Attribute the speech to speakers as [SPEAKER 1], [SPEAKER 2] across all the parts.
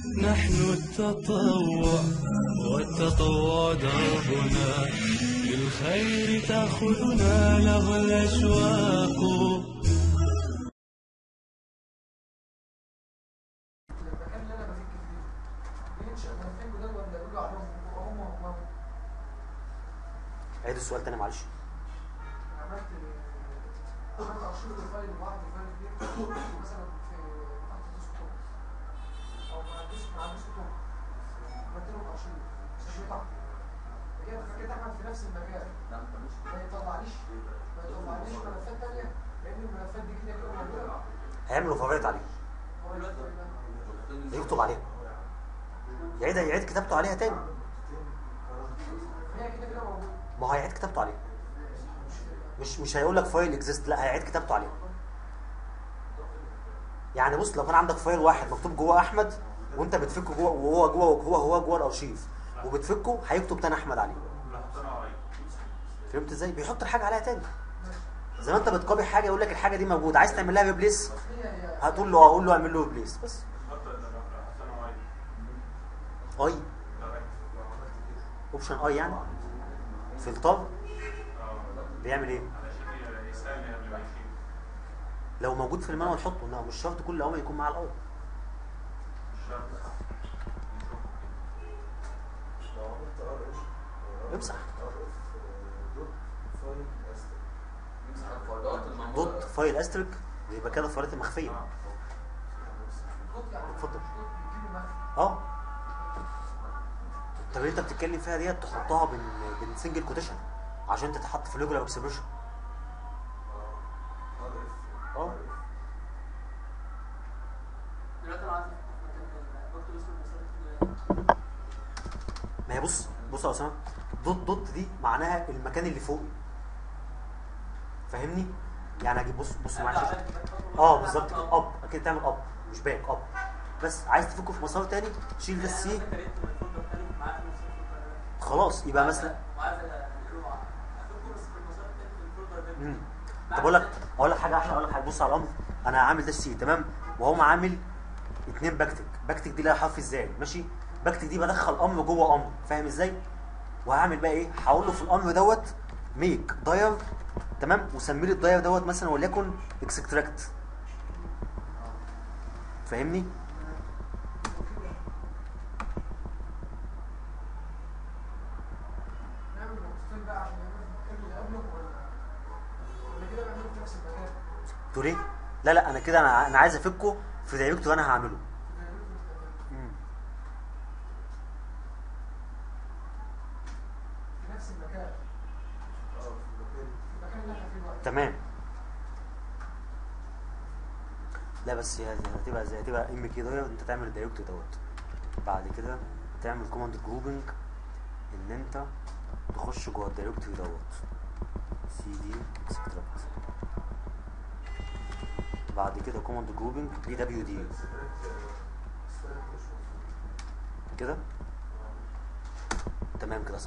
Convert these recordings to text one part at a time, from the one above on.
[SPEAKER 1] نحن التطوع والتطوع دربنا، للخير تأخذنا له الأشواق.
[SPEAKER 2] عيد السؤال تاني معلش.
[SPEAKER 3] عملت ارشيف الفايل لوحده، فايل كبير مثلا في تحت الديسكتوب او مع الديسكتوب، عملت له ارشيف سجلت تحت فكده احمد في نفس المجال. ما يطلعليش ملفات تانية، لان الملفات دي كده موجوده.
[SPEAKER 2] هيعملوا فوريت عليه، يكتب عليها، يعيد كتابته عليها تاني.
[SPEAKER 3] هي كده موجوده.
[SPEAKER 2] ما هو هيعيد كتابته عليها، مش هيقول لك فايل اكزيست، لا هيعيد كتابته عليها. يعني بص، لو كان عندك فايل واحد مكتوب جوه احمد وانت بتفكه جوه، وهو جوه الارشيف وبتفكه، هيكتب تاني احمد عليه. فهمت ازاي؟ بيحط الحاجه عليها تاني. زي ما انت بتكوبي حاجه يقول لك الحاجه دي موجوده، عايز تعمل لها ريبليس هتقول له اقول له اعمل له ريبليس بس. اي اوبشن اي يعني فلتر بيعمل ايه؟ لو موجود في المانوال حطه، انه مش شرط كل امر يكون مع الاول. امسح دوت فايل استريك، يبقى كده الفايلات المخفيه. اتفضل. طب اللي انت بتتكلم فيها ديت تحطها بين سنجل كوتيشن عشان تتحط في ريجولار اكسبريشن. ما هي بص يا اسامه، دوت دي معناها المكان اللي فوقي، فاهمني؟ يعني اجيب بص معلش. بالظبط كده، اكيد تعمل مش باك بس عايز تفكه في مسار تاني، شيل ده السي خلاص. يبقى مثلا طب اقول لك حاجه احلى، بص على الامر. انا عامل ده السي تمام، وهو عامل 2 باكتك دي لها حرف ازاي ماشي. باكتك دي بدخل امر جوه امر، فاهم ازاي؟ وهعمل بقى ايه؟ هقول له في الامر دوت ميك داير تمام، وسمي لي الداير دوت مثلا وليكن اكستراكت، فاهمني؟ تقول ايه؟ لا انا كده انا عايز افكه في دايركتور انا هعمله.
[SPEAKER 3] في نفس المكان.
[SPEAKER 2] تمام. لا بس هتبقى ام كي داير، انت تعمل الدايركتور دوت، بعد كده تعمل كوماند جروبنج ان انت تخش جوه الدايركتور دوت سي دي اكستراكت، بعد كده كوماند جروبنج بي دبليو دي كده تمام كده صح.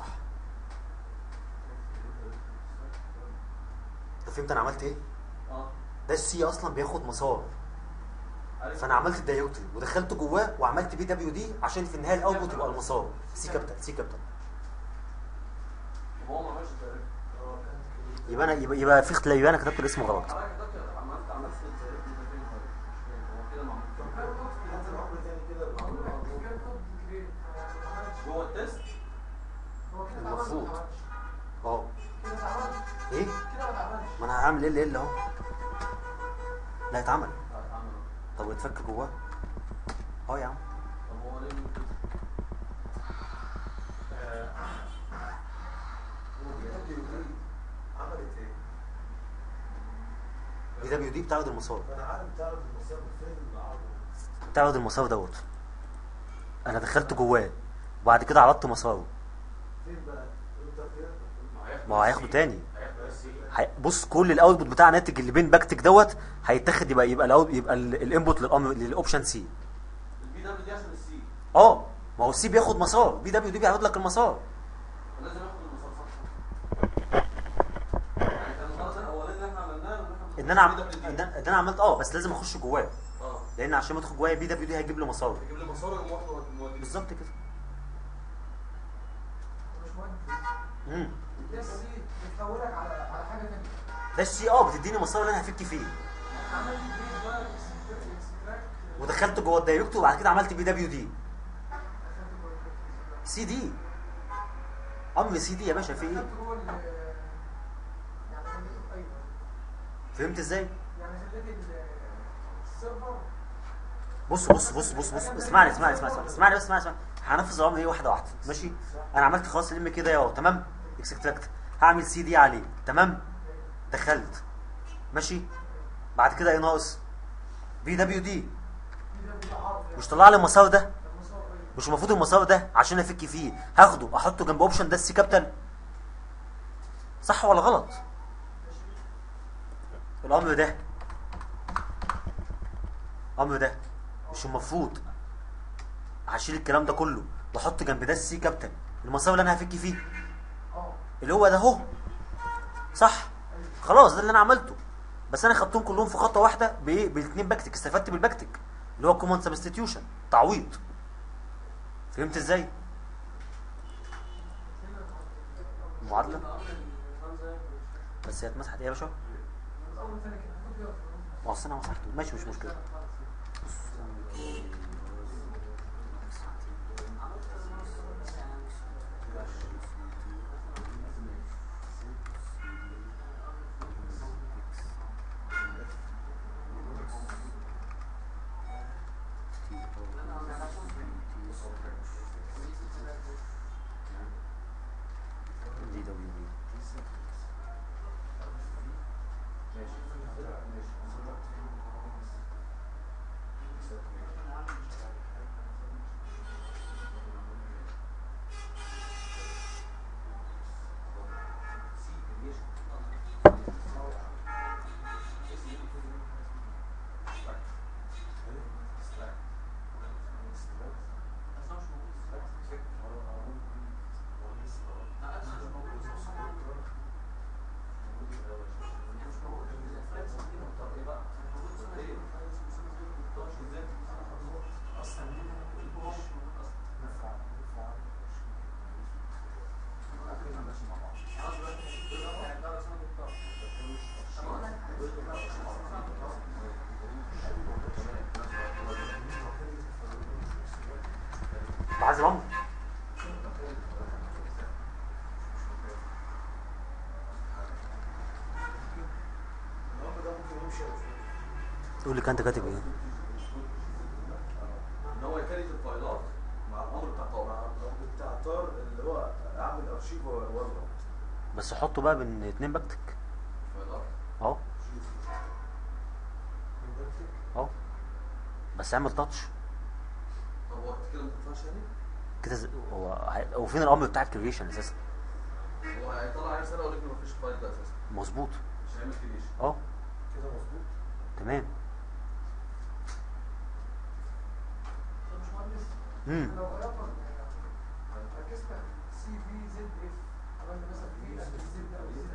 [SPEAKER 2] انت فهمت انا عملت ايه؟ ده السي اصلا بياخد مسار، فانا عملت الدايركتوري ودخلته جواه وعملت بي دبليو دي عشان في النهايه الاوتبوت يبقى المسار سي كابيتال.
[SPEAKER 4] هو ما عملش
[SPEAKER 2] يبقى في اختلاف، يبقى انا كتبت الاسم غلط.
[SPEAKER 4] جوه التست
[SPEAKER 2] المفروض ايه؟ ما انا هعمل ايه اللي اهو. لا اتعمل. طب اتفك جواه يا عم.
[SPEAKER 4] طب هو ليه
[SPEAKER 3] عملت ايه؟
[SPEAKER 2] بي دبليو دي بتعرض المسار.
[SPEAKER 3] انا عارف بتعرض المسار، فين العرض؟
[SPEAKER 2] بتعرض المسار دوت، انا دخلت جواه وبعد كده عرضت مساره.
[SPEAKER 3] فين بقى؟
[SPEAKER 2] ما هو هياخده تاني. بص كل الاوتبوت بتاع ناتج اللي بين باكتك دوت هيتاخد، يبقى الانبوت للامر للاوبشن سي.
[SPEAKER 4] البي دبليو دي عشان السي.
[SPEAKER 2] ما هو السي بياخد مسار، بي دبليو دي بيعرض لك المسار.
[SPEAKER 4] لازم ياخد المسار صح. يعني كان الغلط الاولاني اللي احنا عملناه
[SPEAKER 2] ان انا عملت بس لازم اخش جواه. لان عشان ما ادخل جوايا بي دبليو دي هيجيب لي مسار.
[SPEAKER 4] يجيب لي مسار يقوم واحد مودي.
[SPEAKER 2] بالظبط كده.
[SPEAKER 3] مش مهم. ده السي بتحولك على حاجه ثانيه.
[SPEAKER 2] ده السي بتديني مسار اللي انا هفك فيه.
[SPEAKER 3] عملت بريد بقى اكستراكت
[SPEAKER 2] ودخلت جوه الدايركتور وبعد كده عملت بي دبليو دي. سي دي. سي دي يا باشا في ايه؟
[SPEAKER 3] يعني ايوه
[SPEAKER 2] فهمت ازاي؟
[SPEAKER 3] يعني خليت السيرفر.
[SPEAKER 2] بص اسمعني بس. هنفذ الامر ايه واحده واحده. ماشي. انا عملت خلاص الام كده يا تمام. اكستراكت. هعمل سي دي عليه تمام. دخلت ماشي. بعد كده ايه ناقص؟ بي دبليو دي. مش طلع لي المسار ده؟ مش المفروض المسار ده عشان افك فيه هاخده احطه جنب اوبشن ده السي كابيتال؟ صح ولا غلط؟ الامر ده مش المفروض هشيل الكلام ده كله واحط جنب ده السي كابيتال المسار اللي انا هفك فيه اللي هو ده اهو؟ صح. خلاص ده اللي انا عملته. بس انا خدتهم كلهم في خطوه واحده بايه؟ بالاثنين باكتك. استفدت بالباكتك اللي هو كوماند سبستيتيوشن تعويض. فهمت ازاي؟ المعادله بس هي اتمسحت ايه يا باشا؟ ما اصل انا مسحته. ماشي مش مشكله. عايز الامر تقول لي كنت كاتب ايه؟
[SPEAKER 4] ان هو يكريت الفايلات مع الامر بتاع طار
[SPEAKER 5] اللي هو اعمل ارشيف وورد.
[SPEAKER 2] بس حطه بقى بين اتنين باكتك
[SPEAKER 4] فايلات
[SPEAKER 2] اهو بس اعمل تاتش.
[SPEAKER 4] طب هو كده ما تنفعش يعني؟
[SPEAKER 2] كده هو فين الامر بتاع الكريشن اساسا؟
[SPEAKER 4] هو هيطلع عليه رساله يقول لك مفيش فايل ده اساسا
[SPEAKER 2] مظبوط.
[SPEAKER 4] مش هيعمل كريشن.
[SPEAKER 5] كده مظبوط
[SPEAKER 2] تمام.
[SPEAKER 3] لو غيرنا ركزنا سي في زد اف عملنا مثلا في زد او زد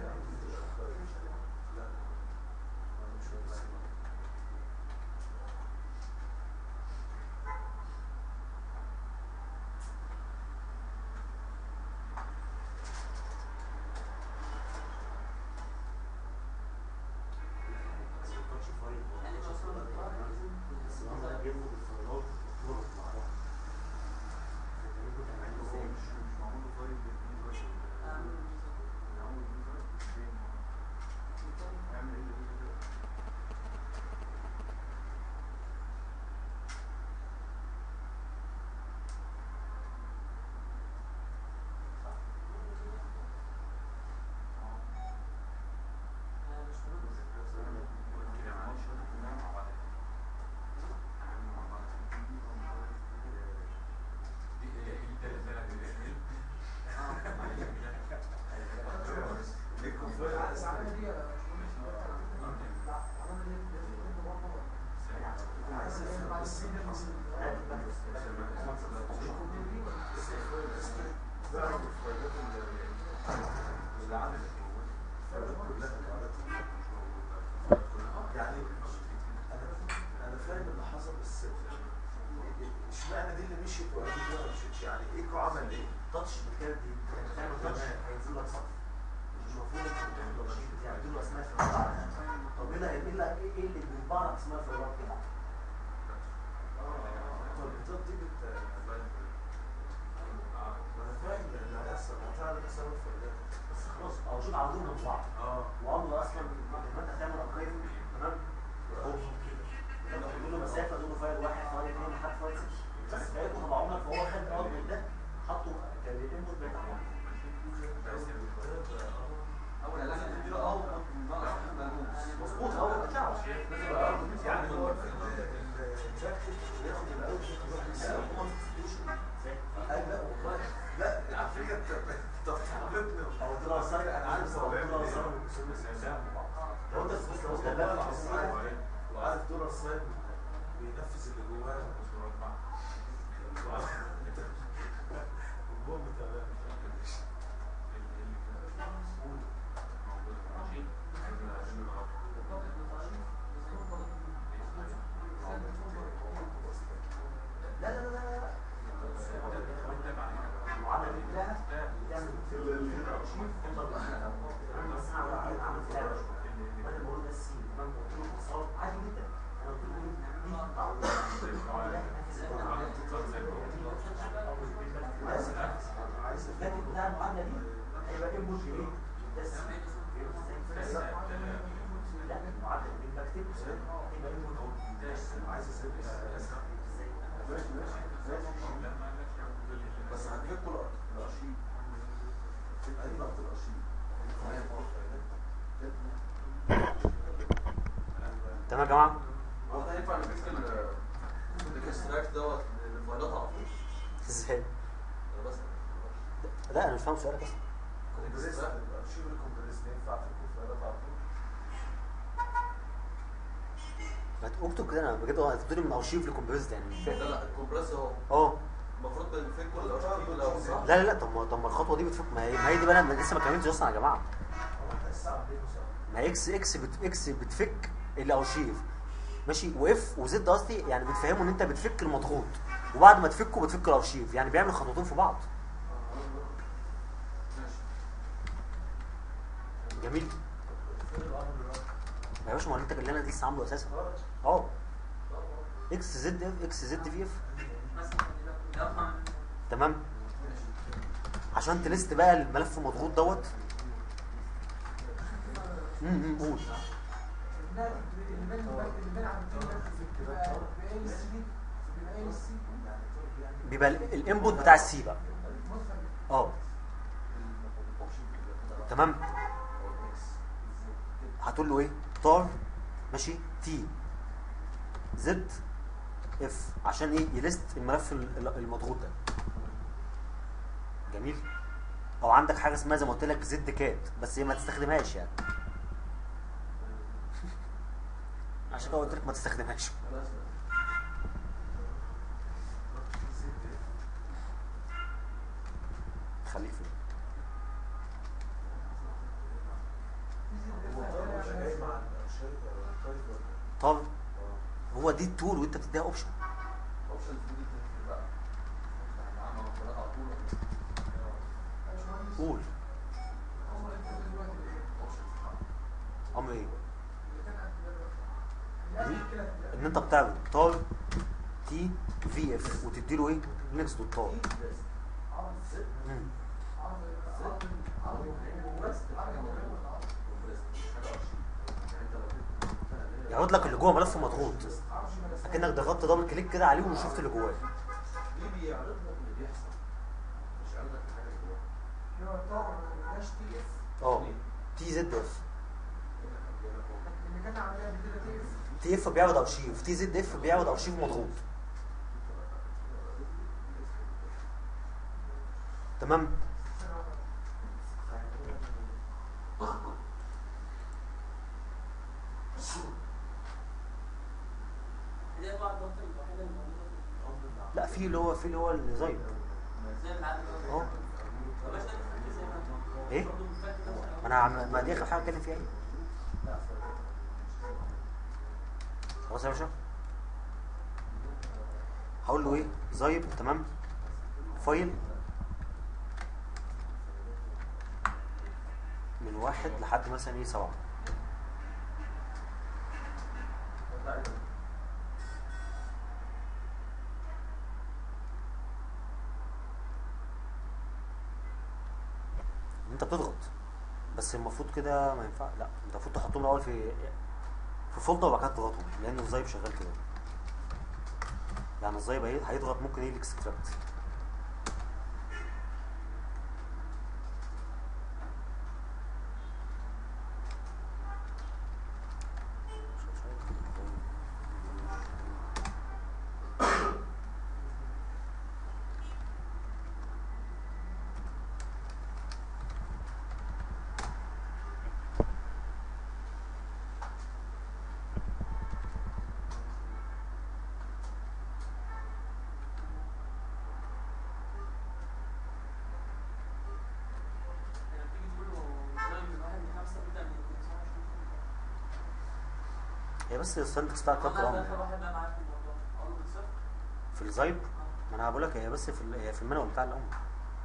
[SPEAKER 5] مشيت وقالت لي ما مشيتش، يعني ايكو عمل ايه؟
[SPEAKER 2] تاتش بتكلم دي تعمل تاتش هينزل لك سطر، مش المفروض انت بتاخد الارشيف بتاعك تديله اسماء الفايلات. طب ايه اللي بيطبع لك اسماء الفايلات كده؟
[SPEAKER 5] التربيطات دي انا فاهم اللي هيحصل، هتعمل مثلا الفايلات
[SPEAKER 2] بس خلاص او شوف عاوزين من بعض. والله اصلا لما انت تعمل اركايف تمام اهو كده تقول له مسافه تقول له فايل واحد فايل اثنين لحد فايل 6 بس فايلته طبعا لك فهو خد الاوتبوت ده حطه كالانبوت بتاعه.
[SPEAKER 4] اول لازم تديله اوت
[SPEAKER 2] مظبوط اهو بتاعه
[SPEAKER 5] يعني هو الباكت بياخد الاول قال لا والله لا على فكره انت بتعرفني
[SPEAKER 2] او طلع صاير انا عارف هو طلع صاير لو انت بص لو انت
[SPEAKER 5] وعارف دور الصاير بينفذ اللي جواه المهم تمام.
[SPEAKER 2] لا لا لا لا المعادله دي كلها بتعمل في الارشيف تفضل انا بس انا عامل فيها بدل ما اقول ده السي تمام قلت له اختصار عادي جدا انا قلت له دي الباكت بتاع المعادله دي هيبقى انبوت ايه؟ ده السي لا المعادله اللي بكتب هيبقى انبوت اهو
[SPEAKER 5] عايز اسيب بس هنفكوا الارشيف في اي ضغط الارشيف
[SPEAKER 2] تمام يا جماعه؟
[SPEAKER 4] هو ده ينفع نفك الاكستراكت دوت الفايلات على طول؟
[SPEAKER 2] ازاي؟
[SPEAKER 4] انا بس
[SPEAKER 2] لا انا مش فاهم سؤالك اصلا.
[SPEAKER 5] كومبريس الارشيف الكومبريس ينفع في الفايلات على طول؟
[SPEAKER 2] ما اكتب كده انا بجد هو بتقولي من ارشيف لكومبريس يعني مش فاهم.
[SPEAKER 4] لا الكومبريس اهو
[SPEAKER 2] اه
[SPEAKER 4] المفروض بنفك كل الارشيف الاول صح؟
[SPEAKER 2] لا لا لا طب ما الخطوه دي بتفك ما هي دي بقى انا لسه ما كملتش اصلا يا جماعه. ما هي اكس بتفك الارشيف ماشي واف وزد قصدي يعني بتفهموا ان انت بتفك المضغوط وبعد ما تفكه بتفك الارشيف يعني بيعمل خطوتين في بعض. جميل يا باشا ما هو انت اللي انا لسه عامله اساسا اه اكس زد اف اكس زد في اف تمام عشان تلست بقى الملف المضغوط دوت. قول بيبقى الانبوت بتاع السي بقى تمام هتقول له ايه طار ماشي تي زد اف عشان ايه يلست الملف المضغوط ده. جميل او عندك حاجه اسمها زي ما قلت لك زد كات بس هي ما تستخدمهاش يعني عشان كده قلت لك ما تستخدمهاش. خليك فيه طب هو دي التول وانت بتديها اوبشن.
[SPEAKER 4] اوبشن دي بقى مع الفايلات على طول
[SPEAKER 2] قول امر ايه ان انت بتعمل طار تي في اف وتدي له ايه لينكس دوت طار يعرض لك اللي جوه ملف مضغوط اكنك ضغطت دبل كليك كده عليه وشفت اللي جواه.
[SPEAKER 5] دي بيعرض لك اللي بيحصل مش يعرض لك الحاجه اللي جوه.
[SPEAKER 2] تي زد اف
[SPEAKER 3] اللي كان عاملها قبل كده
[SPEAKER 2] تي اف بيعرض ارشيف تي زد اف بيعرض ارشيف مضغوط تمام. لا في اللي هو النظام اهو ايه ما دي اخر حاجه اتكلم فيها ايه خلاص يا باشا هقول له ايه زايب تمام فايل من 1 لحد مثلا ايه 7. انت بتضغط بس المفروض كده ما ينفع. لا انت المفروض تحطهم الاول في فولدر وبعد كده تضغطهم لان الزايب شغال كده. يعني الزايب هيضغط ممكن ايه الاكستراكت. هي بس السنتكس بتاعت القرآن في الزايب. ما انا بقول لك هي بس هي في المانوال بتاع الأم.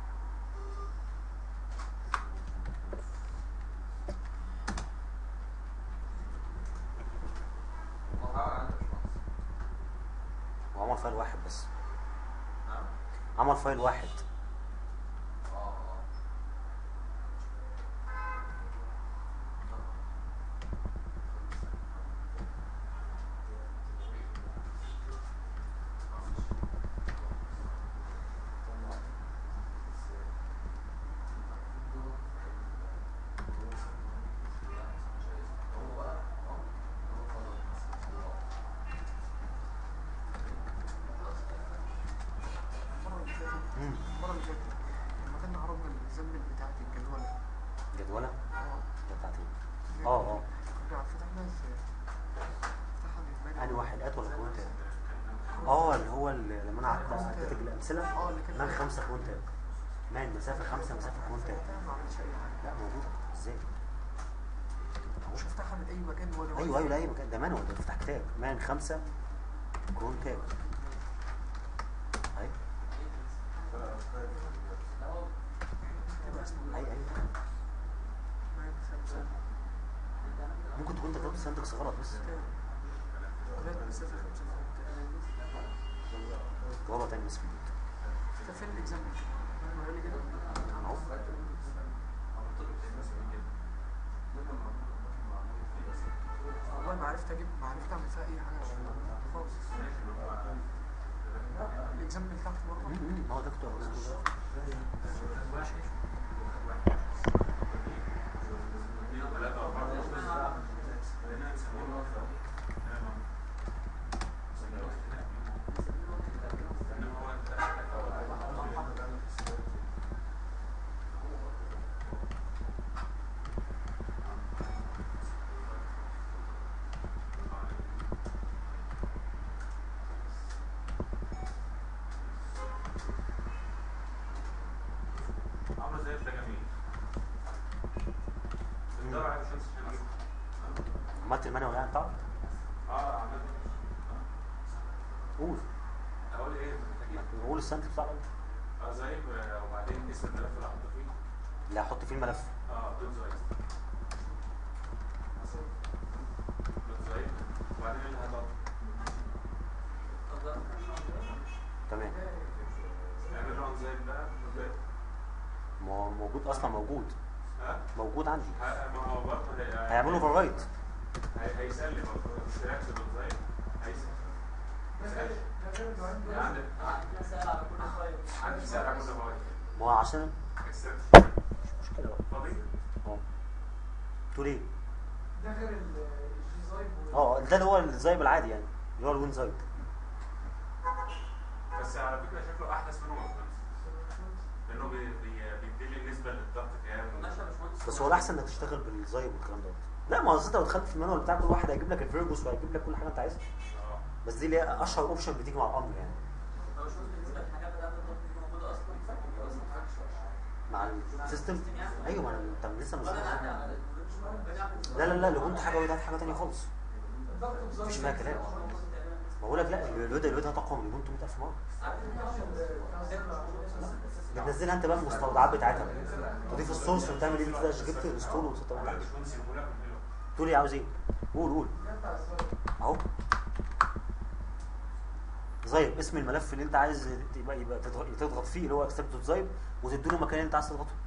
[SPEAKER 2] وعمل فايل واحد بس. عمل فايل واحد.
[SPEAKER 3] المرة اللي فاتت لما كنا عرضنا الزمن بتاعت الجدولة.
[SPEAKER 2] جدولة؟ ده بتاعت ايه؟
[SPEAKER 3] رجع فتحنا ازاي؟ فتحنا بالمانيا.
[SPEAKER 2] أنا واحد ولا كون تاب؟ اللي هو لما انا عديت الأمثلة مان 5 كون تاب. مان مسافة 5 مسافة كون تاب.
[SPEAKER 3] ما عملتش أي حاجة.
[SPEAKER 2] لا موجودة ازاي؟
[SPEAKER 3] مش هفتحها من أي مكان ولا
[SPEAKER 2] ايوه لا اي مكان. ده مانوال. ده بتفتح كتاب مان 5 كون تاب. ايوه ممكن تكون انت كتبت السنتكس غلط بس. غلط تاني بس في البيت.
[SPEAKER 3] ده فين الاكزامبل؟ انا لي كده
[SPEAKER 2] اهو.
[SPEAKER 3] والله ما عرفت اعمل فيها اي حاجه خالص. الاكزامبل تحت برضه.
[SPEAKER 2] ما هو ده كنت عملت المانوال يعني بتاعك؟
[SPEAKER 4] عملت.
[SPEAKER 2] قول.
[SPEAKER 4] اقول ايه؟
[SPEAKER 2] قول السنتكس بتاعك.
[SPEAKER 4] زي وبعدين اسم الملف اللي هحطه فيه.
[SPEAKER 2] اللي هحط فيه الملف.
[SPEAKER 4] دوت زايد. دوت زايد. وبعدين اللي هضغط.
[SPEAKER 2] تمام.
[SPEAKER 4] اعمل ران زايد بقى.
[SPEAKER 2] ما هو موجود اصلا موجود. موجود عندي.
[SPEAKER 4] ما هو برضه
[SPEAKER 2] هيعملوا فرايت.
[SPEAKER 4] هيسألني برضه اشتراك في دوت زايد. هيسأل. عندك سؤال على كل فايل. عندي سؤال على كل فايل.
[SPEAKER 2] ما هو عشان
[SPEAKER 4] مش
[SPEAKER 2] مشكلة بقى.
[SPEAKER 4] فاضي؟
[SPEAKER 2] تقول ايه؟
[SPEAKER 3] ده غير الجي زايب.
[SPEAKER 2] ده اللي هو الزايب العادي يعني اللي هو الوين زايب.
[SPEAKER 4] بس على فكرة شكله أحدث منه لأنه بيديلي النسبة للضغط كام.
[SPEAKER 2] بس هو الأحسن إنك تشتغل بالزايب والكلام دوت. لا ما هو أنت لو دخلت في المانوال بتاع كل واحد هيجيب لك الفيربوس وهيجيب لك كل حاجة أنت عايزها. بس دي اللي هي أشهر أوبشن بتيجي مع الأمر يعني. مع السيستم. ايوه ما انت لسه مش لا اللي كنت حاجه وده حاجه ثانيه خالص. مفيش فيها كلام. بقول لك لا، الويب هتقوى من اليوبونتو 100000 مره. بتنزلها انت بقى المستودعات بتاعتها، تضيف السورس وتعمل ايه كده، جبت الانستول وتسطبها عليه. تقول ايه؟ عاوز ايه؟ قول اهو. زايب اسم الملف اللي انت عايز يبقى تضغط فيه، اللي هو اكسبت زايب، وتديله مكان اللي انت عايز تضغطه.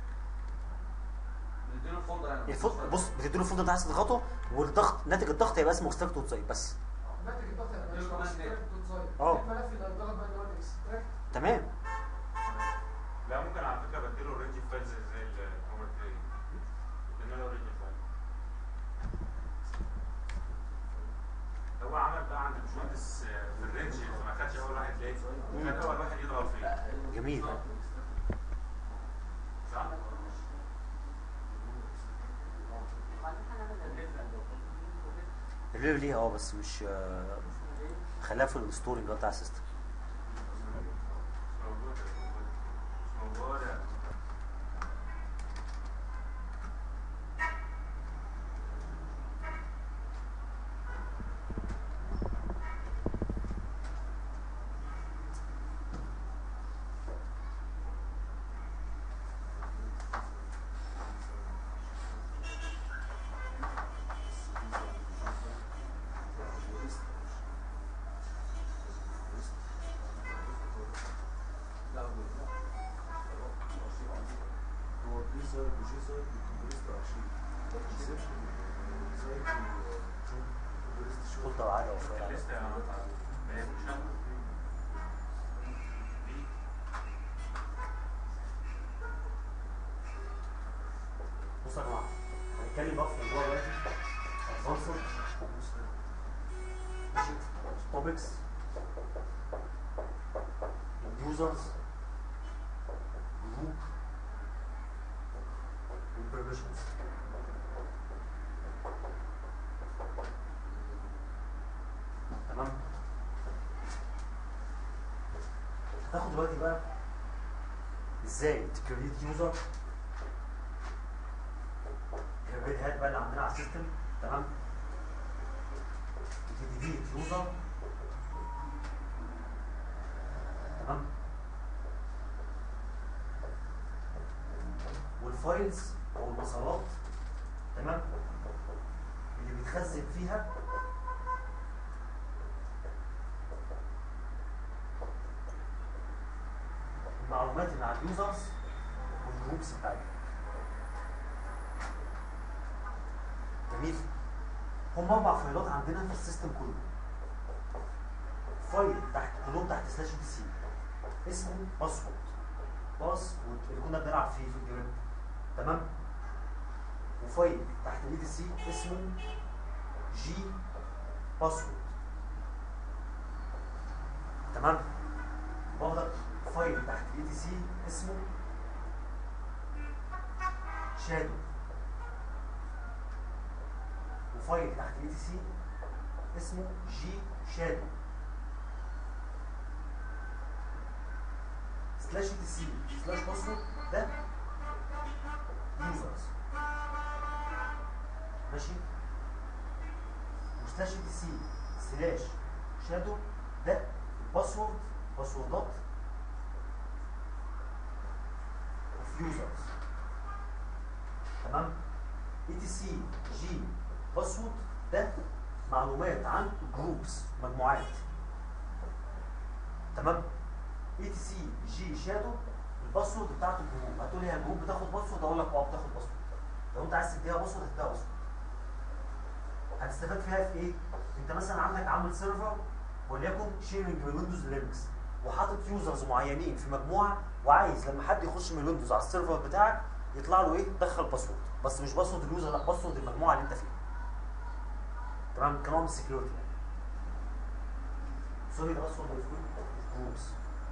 [SPEAKER 5] بتديله الفولدر يعني
[SPEAKER 2] بص، بتديله الفولدر اللي انت عايز تضغطه، والضغط ناتج الضغط هيبقى اسمه اكستراكت زايب بس.
[SPEAKER 3] ناتج الضغط هيبقى اسمه اكستراكت دوت زايب.
[SPEAKER 2] اه.
[SPEAKER 3] الملف اللي هيتضغط بقى اللي هو الاكستراكت.
[SPEAKER 2] تمام.
[SPEAKER 4] لا ممكن على فكره بديله رينج فايل زي الكومنت دي، بدينا له رينج فايل. هو عمل بقى عند الباشمهندس في الرينج، فما خدش اول واحد ليه، خد اول واحد يضغط فيه.
[SPEAKER 2] جميل.
[SPEAKER 4] صح؟
[SPEAKER 2] الليفل ليها بس مش خلاها في الستورنج بتاع السيستم.
[SPEAKER 4] مش موجود.
[SPEAKER 2] فولدر عالي او فايل عالي. بصوا يا جماعه، هنتكلم بقى في موضوع دلوقتي ادفانسد توبكس اليوزرز جروب والبرميشنز. تمام. هتاخد دلوقتي بقى ازاي تكريت يوزر، الريد هات بقى اللي عندنا على السيستم. تمام. تديليت يوزر. تمام. والفايلز او المسارات، تمام، اللي بيتخزن فيها المعلومات اللي على اليوزرز والجروبس بتاعتهم. جميل. هم 4 فايلات عندنا في السيستم كله. فايل تحت كلهم تحت سلاش دي سي اسمه باسورد، باسورد اللي كنا بنلعب فيه في الجريب. تمام. وفايل تحت الاي دي سي اسمه جي باسورد. تمام. برضك فايل تحت الاي دي سي اسمه شادو، وفايل تحت الاي دي سي اسمه جي شادو. سلاش اي دي سي سلاش باسورد ده يوزرز، ماشي. وسلاش اي دي سي سلاش شادو ده باسورد، باسوردات اوف يوزرز. تمام. اي تي سي جي باسورد ده معلومات عن جروبس، مجموعات. تمام. اي تي سي جي شادو الباسورد بتاعت الجروب. هتقول لي هي الجروب بتاخد باسورد؟ اقول لك بتاخد باسورد. لو انت عايز تديها باسورد هتديها باسورد. هتستفاد فيها في ايه؟ انت مثلا عندك عامل سيرفر وليكن شيرنج من ويندوز لينكس، وحاطط يوزرز معينين في مجموعه، وعايز لما حد يخش من ويندوز على السيرفر بتاعك يطلع له ايه؟ دخل باسورد، بس مش باسورد اليوزر، لا باسورد المجموعه اللي انت فيها. تمام. كنوع من السكيورتي يعني. سوري، باسورد جروبس.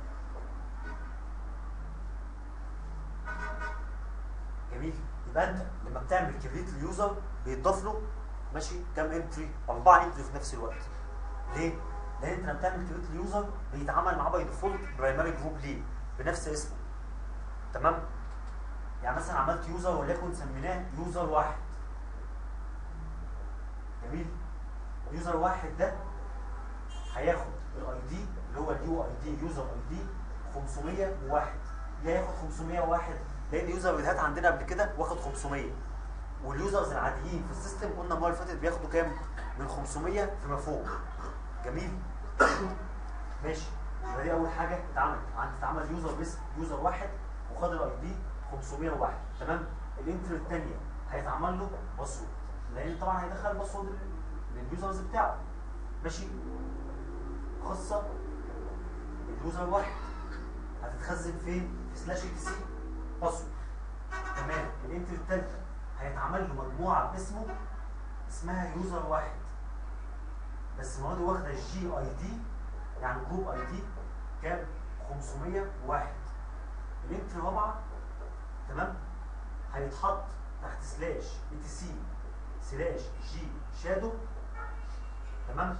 [SPEAKER 2] جميل. يبقى انت لما بتعمل كريت اليوزر بيتضاف له ماشي كام انتري؟ 4 انتري في نفس الوقت. ليه؟ لان انت لما بتعمل كريت اليوزر بيتعامل معاه باي ديفولت برايمري جروب ليه؟ بنفس اسمه. تمام؟ يعني مثلا عملت يوزر وليكن سميناه يوزر 1. جميل؟ يوزر 1 ده هياخد الاي دي اللي هو اليو اي دي يوزر اي دي 501. ليه هياخد 501؟ لان يوزر ريد هات عندنا قبل كده واخد 500، واليوزرز العاديين في السيستم قلنا المره اللي فاتت بياخدوا كام؟ من 500 فيما فوق. جميل. ماشي. يبقى دي اول حاجه اتعمل يوزر بس يوزر واحد وخد الاي دي 501. تمام. الانتر الثانيه هيتعمل له باسورد، لان طبعا هيدخل باسورد لليوزرز بتاعه. ماشي. خاصه اليوزر واحد هتتخزن فين؟ في سلاش اي تي سي باسورد. تمام. الانتر الثالثه هيتعمل له مجموعه اسمها يوزر واحد، بس المره دي واخده الجي اي دي، يعني جروب اي دي كام؟ 501. الانتر الرابعه تمام هيتحط تحت سلاش اي تي سي سلاش جي شادو. تمام.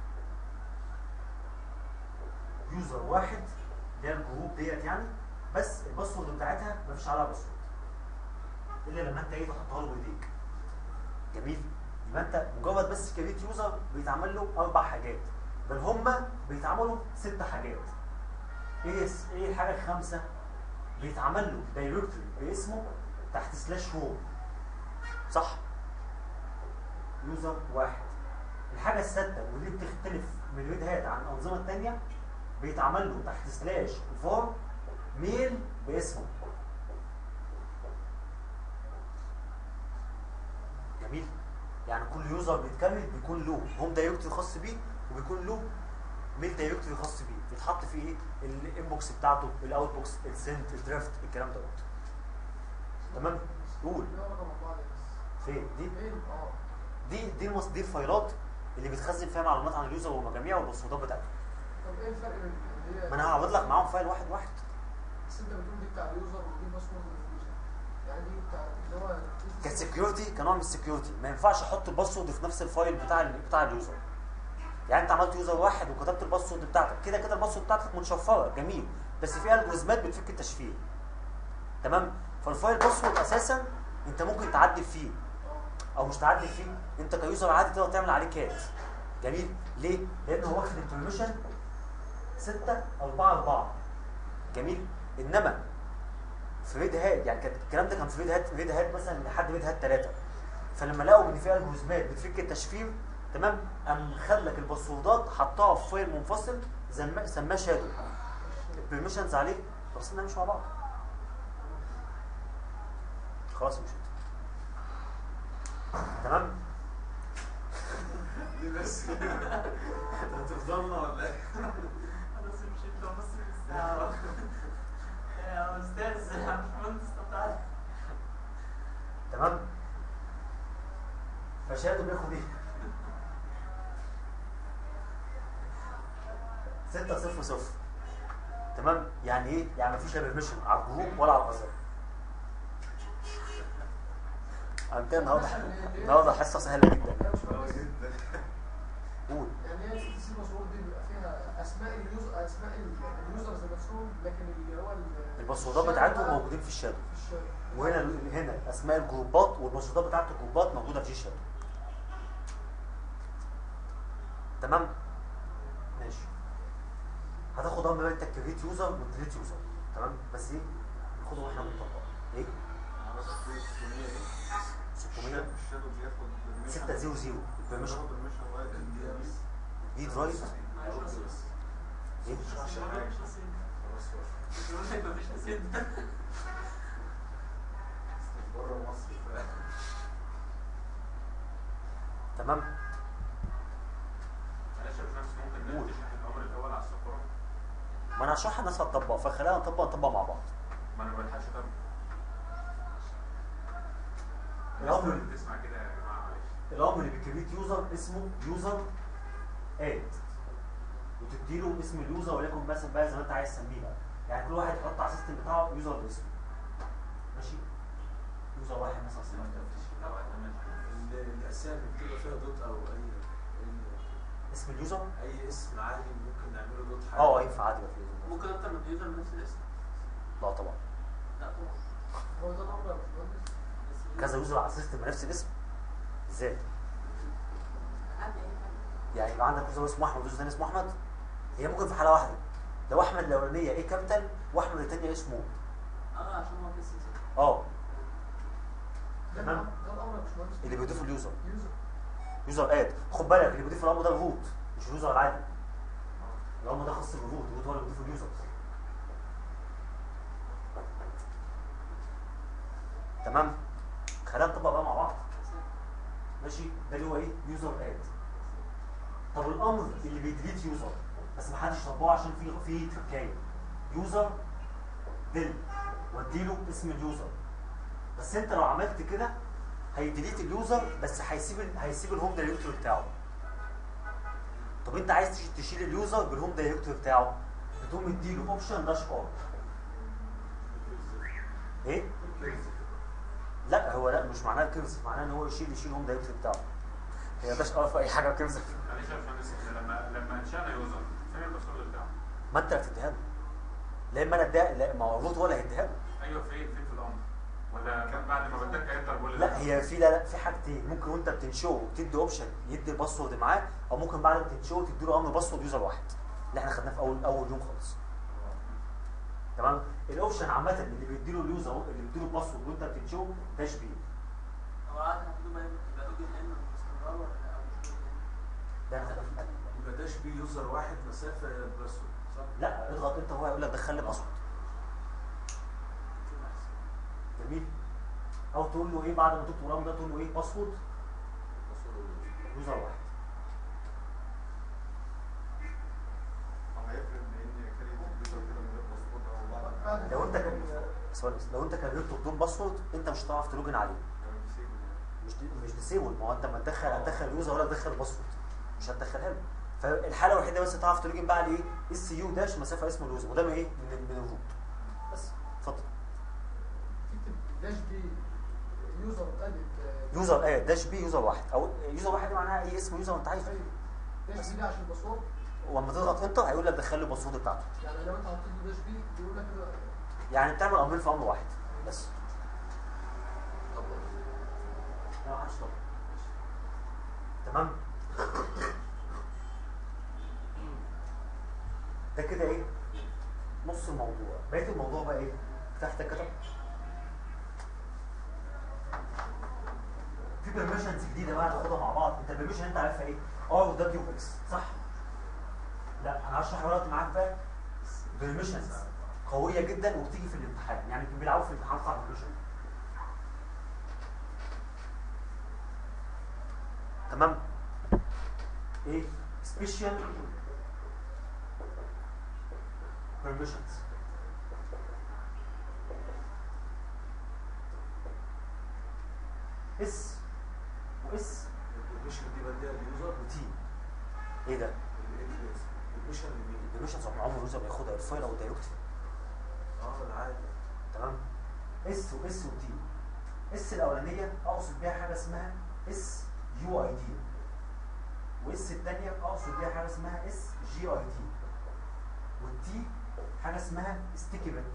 [SPEAKER 2] يوزر واحد اللي هي الجروب ديت يعني، بس الباسورد بتاعتها مفيش عليها باسورد الا لما انت تحطها له بايديك. جميل. يبقى انت مجرد بس كريت يوزر بيتعمل له 4 حاجات، بل هما بيتعملوا 6 حاجات. ايه الحاجه الخامسه؟ بيتعمل له دايركتوري باسمه تحت سلاش هوم. صح؟ يوزر واحد. الحاجه السادسه ودي بتختلف من ريد هات عن الانظمه الثانيه، بيتعمل له تحت سلاش فور ميل باسمه. جميل. يعني كل يوزر بيتكمل بيكون له هوم دايركتوري خاص بيه، وبيكون له ميل دايركتوري خاص بيه، بيتحط فيه ايه؟ الانبوكس بتاعته، الاوت بوكس، السنت، الدرافت، الكلام دوت. تمام؟ قول. فين دي؟ دي الفايلات اللي بتخزن فيها معلومات عن اليوزر ومجاميعه والباسوردات بتاعته.
[SPEAKER 3] طب ايه الفرق بين اللي هي؟
[SPEAKER 2] ما انا هعرض لك معاهم فايل واحد.
[SPEAKER 3] بس انت بتقول دي بتاع اليوزر ودي باسورد انفيوجن، يعني دي بتاع اللي هو
[SPEAKER 2] كسكيورتي، كنوع من السكيورتي ما ينفعش احط الباسورد في نفس الفايل بتاع اليوزر. يعني انت عملت يوزر واحد وكتبت الباسورد بتاعتك، كده الباسورد بتاعتك متشفره. جميل. بس في الجوريزمات بتفك التشفير. تمام. فالفايل باسورد اساسا انت ممكن تعدل فيه او مش تعدل فيه، انت كيوزر عادي تقدر تعمل عليه كات. جميل. ليه؟ لان هو واخد انفورميشن 644. جميل. انما في ريد هات يعني الكلام ده كان في ريد هات مثلا لحد ريد هات 3، فلما لقوا ان في الجوريزمات بتفك التشفير، تمام، قام خد لك الباسوردات حطها في فايل منفصل سماه شادو، البرميشنز عليه بس مش مع بعض. خلاص مشيت. تمام.
[SPEAKER 5] دي بس هتفضلنا ولا ايه؟
[SPEAKER 1] خلاص مشيت. لو بص في الساعه يا استاذ يا باشمهندس تعالى.
[SPEAKER 2] تمام. فشادو بياخد ايه؟ 600. تمام. يعني ايه؟ يعني مفيش لا بيرميشن على الجروب ولا على الازر. عندنا النهارده حصه سهله جدا. قول.
[SPEAKER 3] يعني هي السي سي باسورد دي بيبقى فيها اسماء اليوزرز نفسهم، لكن اللي هو
[SPEAKER 2] الباسوردات بتاعتهم موجودين في الشادو. هنا اسماء الجروبات والباسوردات بتاعت الجروبات موجوده في الشادو. تمام. ماشي. هتاخد امر انت كريت يوزر وديليت يوزر. تمام. بس ايه؟ ناخده واحنا بنطبق. ايه؟ 600
[SPEAKER 5] الشادو بياخد
[SPEAKER 2] 600 البرميشن دي درايف. ايه؟
[SPEAKER 1] مفيش نسيب
[SPEAKER 5] بره مصر.
[SPEAKER 2] تمام.
[SPEAKER 4] معلش يا باشمهندس ممكن نشرح الامر الاول على السفاره؟
[SPEAKER 2] ما انا هشرحها الناس هتطبق، فخلينا نطبق مع بعض.
[SPEAKER 4] ما انا ما بلحقش افهم.
[SPEAKER 2] الامر
[SPEAKER 4] تسمع كده يا جماعه معلش.
[SPEAKER 2] الامر اللي بيكريت يوزر اسمه يوزر اد، وتديله اسم اليوزر وليكن مثلا بقى زي ما انت عايز تسميه بقى. يعني كل واحد يحط على السيستم بتاعه يوزر باسمه. ماشي. يوزر واحد مثلا
[SPEAKER 5] الاسامي بتبقى فيها دوت او اي
[SPEAKER 2] اسم اليوزر،
[SPEAKER 5] اي اسم عادي ممكن نعمله دوت حاجه.
[SPEAKER 2] ينفع عادي يبقى فيه يوزر.
[SPEAKER 1] ممكن اكتر من يوزر بنفس الاسم؟
[SPEAKER 2] لا طبعا.
[SPEAKER 1] لا طبعا.
[SPEAKER 3] هو ده الامر يا باشمهندس.
[SPEAKER 2] كذا يوزر على السيستم بنفس الاسم ازاي؟
[SPEAKER 1] عادي اي حاجه.
[SPEAKER 2] يعني يبقى عندك يوزر اسمه احمد ويوزر ثاني اسمه احمد، هي ممكن في حاله واحده لو احمد الاولانيه ايه كابيتال واحمد الثانيه اسمه
[SPEAKER 1] عشان هو كيس
[SPEAKER 2] اه
[SPEAKER 3] ده
[SPEAKER 2] تمام.
[SPEAKER 3] ده الامر يا باشمهندس
[SPEAKER 2] اللي بيضيفه اليوزر
[SPEAKER 3] يوزر.
[SPEAKER 2] يوزر اد. خد بالك اللي بيضيف الامر ده الروت مش اليوزر العادي. الامر ده خاص بالروت، الروت هو اللي بيضيف اليوزر. تمام. خلينا نطبق بقى مع بعض. ماشي. ده اللي هو ايه؟ يوزر اد. طب الامر اللي بيديليت يوزر بس ما حدش طبقه عشان في تركايه. يوزر ديل واديله اسم اليوزر، بس انت لو عملت كده هيديليت اليوزر بس هيسيب الهوم دايركتوري بتاعه. طب انت عايز تشيل اليوزر بالهوم دايركتوري بتاعه، بتقوم مديله اوبشن داش ار. ايه؟ لا هو لا مش معناه الكنز، معناه ان هو يشيل الهوم دايركتوري بتاعه. هي داش ار في اي حاجه كنز.
[SPEAKER 4] معلش يا باشمهندس، لما انشانا يوزر فين الباسورد بتاعه؟
[SPEAKER 2] ما انت اللي هتديها له. لا اما انا اديها، لا ما هو الروت هو اللي هيديها له.
[SPEAKER 4] ايوه فين في الامر؟ ولا كان بعد ما بدك انتر بقول
[SPEAKER 2] لا هي في لا في حاجتين، ممكن وانت بتنشئه تدي اوبشن يدي الباسورد معاه، او ممكن بعد ما تنشئه تدي له امر باسورد يوزر واحد اللي احنا خدناه في اول يوم خالص. تمام. الاوبشن عامه اللي بيدي له اليوزر اللي بيدي له الباسورد وانت بتنشئه داش بي.
[SPEAKER 1] هو عادة هتدوم يبقى لوجن ان باستمرار ولا
[SPEAKER 2] ده انا
[SPEAKER 5] يبقى داش بي يوزر واحد مسافه باسورد صح؟
[SPEAKER 2] لا اضغط انت وهو هيقول لك دخل لي باسورد. جميل. او تقول له ايه بعد ما تكتب الرقم ده تقول له ايه؟ باسورد يوزر واحد.
[SPEAKER 6] هيفرق ان كريت اليوزر كده من غير باسورد او بعد
[SPEAKER 2] لو انت لو انت كررته بدون باسورد انت مش هتعرف تلوجن عليه. مش ديسيبل. ما هو انت لما هتدخل اليوزر ولا تدخل الباسورد مش هتدخلها له. فالحاله الوحيده بس تعرف تلوجن بقى عليه اس يو داش مسافه اسم اليوزر، وده من ايه؟ من الروت بس. اتفضل.
[SPEAKER 3] تكتب داش بي يوزر ادد
[SPEAKER 2] يوزر اد داش بي يوزر واحد، او يوزر واحد دي معناها اي اسم يوزر انت عايزه.
[SPEAKER 3] داش بي ده عشان الباسورد.
[SPEAKER 2] ولما تضغط انتر هيقول لك دخل له الباسورد بتاعته.
[SPEAKER 3] يعني لو انت حطيت له داش بي بيقول لك كده
[SPEAKER 2] يعني بتعمل امرين في امر واحد بس. لا محدش طبعا. تمام. ده كده ايه؟ نص الموضوع. بقيت الموضوع بقى ايه؟ تحت كده في بيرميشنز جديده بقى ناخدها مع بعض. انت البيرميشن انت عارفها ايه؟ ار ودبليو اكس صح؟ لا انا هشرح دلوقتي معاك بقى بيرميشنز قويه جدا وبتيجي في الامتحان، يعني بيلعبوا في الامتحان بتاع البيرميشن. تمام. ايه؟ سبيشال permissions. اس واس
[SPEAKER 5] البرميشن دي بديها اليوزر
[SPEAKER 2] وتي. ايه ده؟
[SPEAKER 5] البرميشن لمين؟
[SPEAKER 2] البرميشنز عمر اليوزر بياخدها الفايل او الدايركتوري.
[SPEAKER 5] العادي.
[SPEAKER 2] تمام. اس واس وتي. اس الاولانيه اقصد بيها حاجه اسمها اس يو اي دي، واس الثانيه اقصد بيها حاجه اسمها اس جي اي دي، والتي حاجه اسمها ستيكي بت.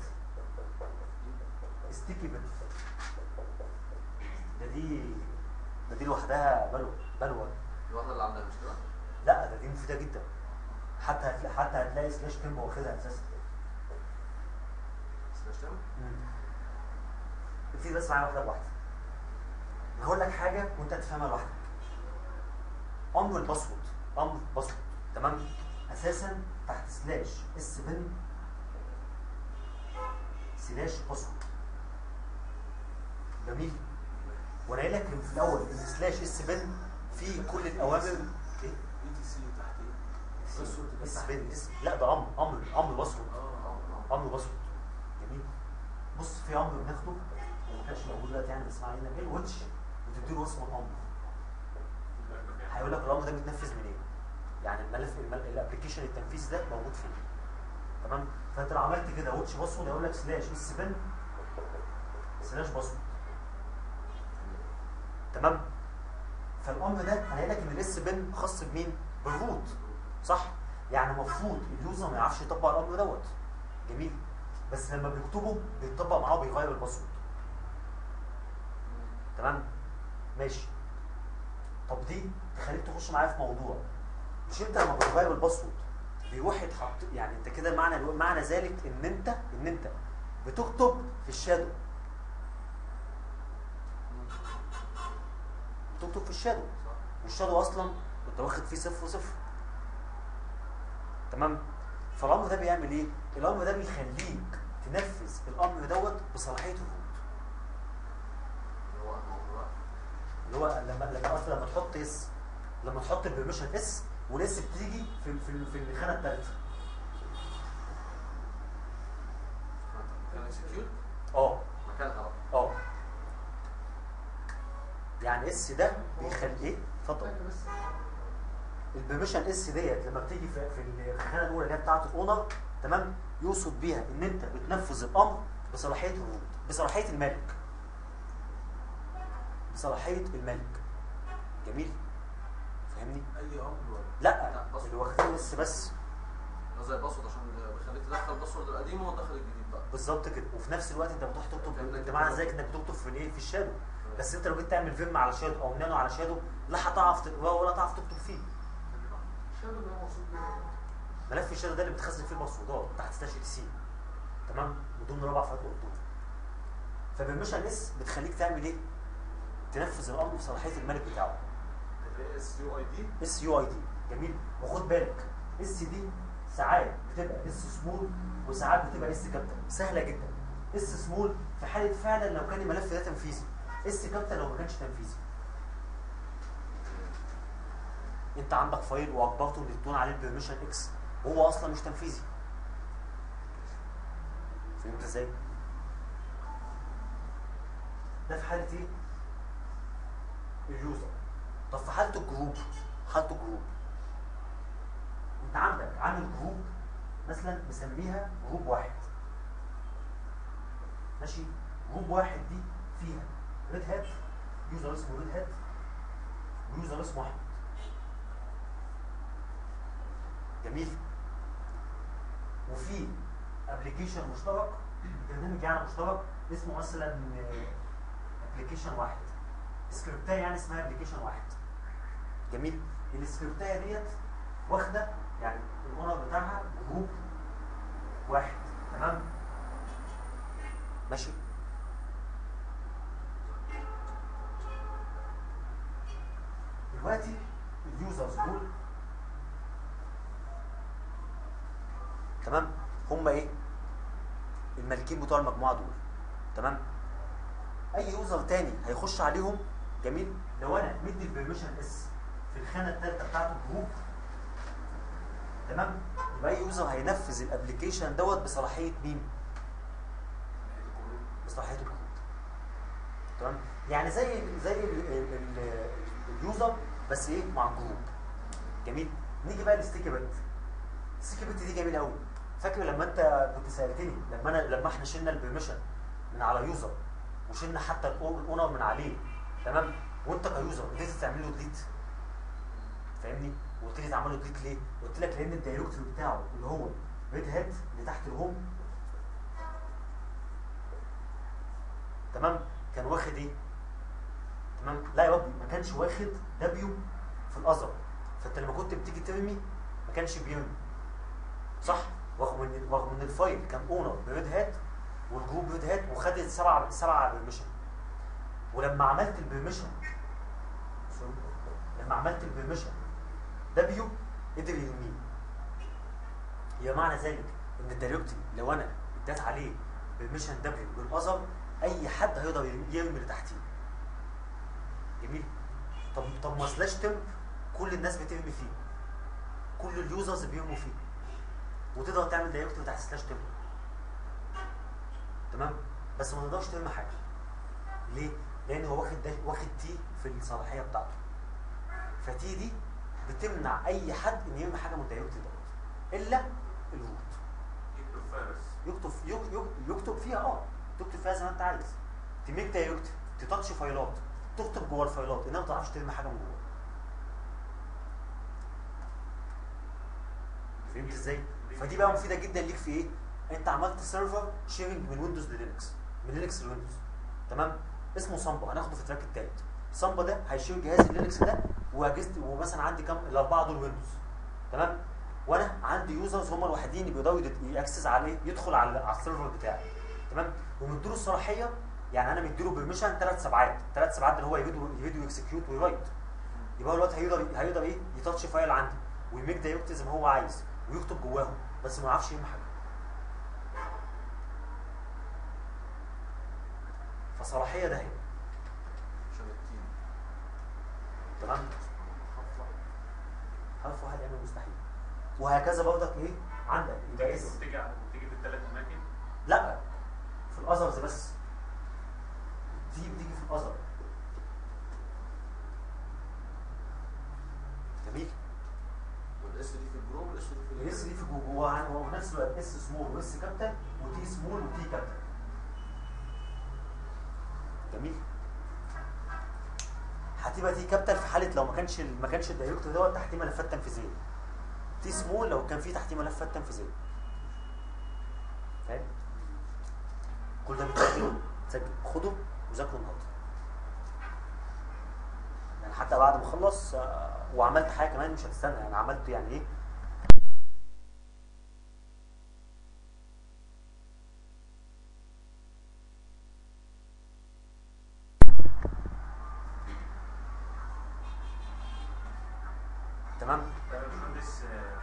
[SPEAKER 2] ستيكي بت دي لوحدها بلوه.
[SPEAKER 5] الواحده اللي عامله المشكله؟
[SPEAKER 2] لا ده دي مفيده جدا. حتى هتلاقي سلاش تيمبو واخدها اساسا.
[SPEAKER 5] سلاش تيمبو؟
[SPEAKER 2] ابتدي بس معايا واحده بواحده. انا هقول لك حاجه وانت هتفهمها لوحدك. امر الباسورد، امر باسورد تمام، اساسا تحت سلاش اس بن سلاش باسورد. جميل. وانا قايل لك في الاول ان سلاش اس بن في كل الاوامر ايه؟
[SPEAKER 5] اي تي سي تحت ايه؟ باسورد
[SPEAKER 2] اس بن لا ده امر باسورد. امر باسورد. جميل. بص في امر بناخده ما كانش موجود دلوقتي يعني بس ما علينا، ايه الواتش وتديله اسم الامر. هيقول لك الامر ده بيتنفذ منين؟ يعني الملف الابلكيشن التنفيذي ده موجود فين؟ تمام؟ فانت لو عملت كده واتش باسورد هيقول لك سلاش اس بن سلاش باسورد. تمام؟ فالامر ده انا قايل لك ان الاس بن خاص بمين؟ بالروت صح؟ يعني المفروض اليوزر ما يعرفش يطبق الامر دوت. جميل. بس لما بيكتبه بيطبق معاه وبيغير الباسورد. تمام؟ ماشي. طب دي تخليك تخش معايا في موضوع مش انت لما بتغير الباسورد بيروح يتحط، يعني انت كده معنى ذلك ان انت بتكتب في الشادو، بتكتب في الشادو، والشادو اصلا انت واخد فيه 0 و0. تمام. فالامر ده بيعمل ايه؟ الامر ده بيخليك تنفذ الامر دوت بصلاحيه الروت، اللي هو لما تحط اس، لما تحط البرميشن اس، والاس بتيجي في الخانه الثالثه.
[SPEAKER 5] كان اكسكيوت مكانها
[SPEAKER 2] يعني اس ده بيخلي ايه؟ اتفضل. البرميشن اس ديت لما بتيجي في الخانه الاولى اللي هي بتاعه الاونر، تمام، يقصد بيها ان انت بتنفذ الامر بصلاحيه الروت، بصلاحيه المالك، بصلاحيه المالك. جميل؟ فاهمني؟
[SPEAKER 5] اي امر ولا
[SPEAKER 2] لا اللي واخدين بس
[SPEAKER 5] زي باسورد عشان بيخليك تدخل الباسورد القديم وتدخل الجديد بقى
[SPEAKER 2] بالظبط كده. وفي نفس الوقت انت بتروح تكتب، انت معنى ذلك انك بتكتب في الايه؟ في الشادو. بس انت لو جيت تعمل فيم على شادو او نانو على شادو، لا هتعرف تقراه ولا تعرف تكتب فيه.
[SPEAKER 3] الشادو اللي هو موصول بيه
[SPEAKER 2] ملف الشادو ده اللي بتخزن فيه الباسوردات تحت سلاش اكس، تمام، بدون رابع فات قدام. فبرميشن اس بتخليك تعمل ايه؟ تنفذ الامر بصلاحيه الملك بتاعه.
[SPEAKER 5] اس يو اي دي.
[SPEAKER 2] اس يو اي دي. جميل. وخد بالك اس دي ساعات بتبقى اس سمول وساعات بتبقى اس كابيتال. سهله جدا. اس سمول في حاله فعلا لو كان الملف ده تنفيذي، اس كابيتال لو ما كانش تنفيذي. انت عندك فايل واجبرته ان تدون عليه البرميشن اكس وهو اصلا مش تنفيذي. فهمت ازاي؟ ده في حاله ايه؟ اليوزر. طب في حاله الجروب، انت عندك عامل جروب مثلا مسميها جروب واحد، ماشي؟ جروب واحد دي فيها ريد هات، يوزر اسمه ريد هات، ويوزر اسمه احمد. جميل. وفي ابلكيشن مشترك، برنامج يعني مشترك اسمه مثلا ابلكيشن واحد، سكريبتايه يعني اسمها ابلكيشن واحد. جميل. السكريبتايه ديت واخده يعني الاونر بتاعها جروب واحد، تمام؟ ماشي. دلوقتي اليوزرز دول، تمام، هم ايه؟ المالكين بتوع المجموعه دول، تمام؟ اي يوزر تاني هيخش عليهم، جميل، لو انا مدي البرميشن اس في الخانه الثالثه بتاعت الجروب، تمام، يبقى اي يوزر هينفذ الابلكيشن دوت بصلاحيه مين؟ بصلاحيه الجروب. تمام؟ يعني زي اليوزر بس ايه؟ مع الجروب. جميل. نيجي بقى للستيكي بت. الستيكي بت دي جميله قوي. فاكر لما انت كنت سالتني لما احنا شلنا البرميشن من على يوزر وشلنا حتى الاونر من عليه، تمام، وانت كيوزر قدرت تعمل له ديليت، فاهمني؟ وقلت لي تعمل له ديليت ليه؟ قلت لك لان الدايركتوري بتاعه اللي هو ريد هات اللي تحت الهوم، تمام، كان واخد ايه؟ تمام؟ لا يا ربي، ما كانش واخد دبليو في الاذر، فانت لما كنت بتيجي ترمي ما كانش بيرمي، صح؟ رغم ان الفايل كان اونر بريد هات والجروب ريد هات وخدت سبعه برميشن. ولما عملت البرميشن دبليو قدر يرميه. يبقى معنى ذلك ان الدايركتوري لو انا اديت عليه برميشن دبليو بالاذر، اي حد هيقدر يرمي اللي تحتيه. جميل. طب ما سلاش تمب كل الناس بترمي فيه، كل اليوزرز بيرموا فيه، وتقدر تعمل دايركتوري تحت سلاش تمب، تمام؟ بس ما تقدرش ترمي حاجه. ليه؟ لان هو واخد تي في الصلاحيه بتاعته. فتي دي بتمنع اي حد ان يرمي حاجه من الدايركتوري دوت الا الروت. يكتب فيها تكتب فيها زي ما انت عايز، تميك دايركتوري، تتاتش فايلات، تكتب جوه الفايلات، انما ما تعرفش ترمي حاجه من جوه. فهمت ازاي؟ فدي بقى مفيده جدا ليك في ايه؟ انت عملت سيرفر شيرنج من ويندوز للينكس، من لينكس لويندوز، تمام؟ اسمه سامبا، هناخده في التراك الثالث. سامبا ده هيشير جهاز اللينكس ده واجهزتي، ومثلا عندي كام؟ الاربعه دول ويندوز، تمام. وانا عندي يوزرز هم الوحيدين اللي بيقدروا ياكسس على ايه، يدخل على السيرفر بتاعي، تمام. ومديله الصلاحيه، يعني انا مديله بيرميشن 3 سبعات، 3 سبعات اللي هو يفيديو اكسكيوت ويرايت. يبقى هو دلوقتي هيقدر ايه، يتاتش فايل عندي ويميك دايركت زي ما هو عايز ويكتب جواهم، بس ما يعرفش يهم حاجه. فصلاحيه ده هي
[SPEAKER 5] شبكتين.
[SPEAKER 2] تمام. حرف واحد يعمل مستحيل. وهكذا برضك ايه عندك يبقى اس
[SPEAKER 4] بتيجي في الثلاث اماكن؟
[SPEAKER 2] لا، في الاذرز بس. بتيجي في الاذر. جميل.
[SPEAKER 5] والاس دي في الجروب والاس دي في
[SPEAKER 2] الاس دي في جوه، هو نفس الوقت اس سمول واس كابيتال وتي سمول وتي كابيتال. جميل. هتبقى تي كابيتال في حاله لو ما كانش الدايركتور دوت تحتيه ملفات تنفيذيه. تي سمول لو كان فيه تحتيه ملفات تنفيذيه. فاهم؟ كل ده بتسجله، خده وذاكره النهارده. يعني حتى بعد ما اخلص وعملت حاجه كمان مش هتستنى، يعني عملت يعني ايه؟ تمام؟
[SPEAKER 4] طيب يا باشمهندس،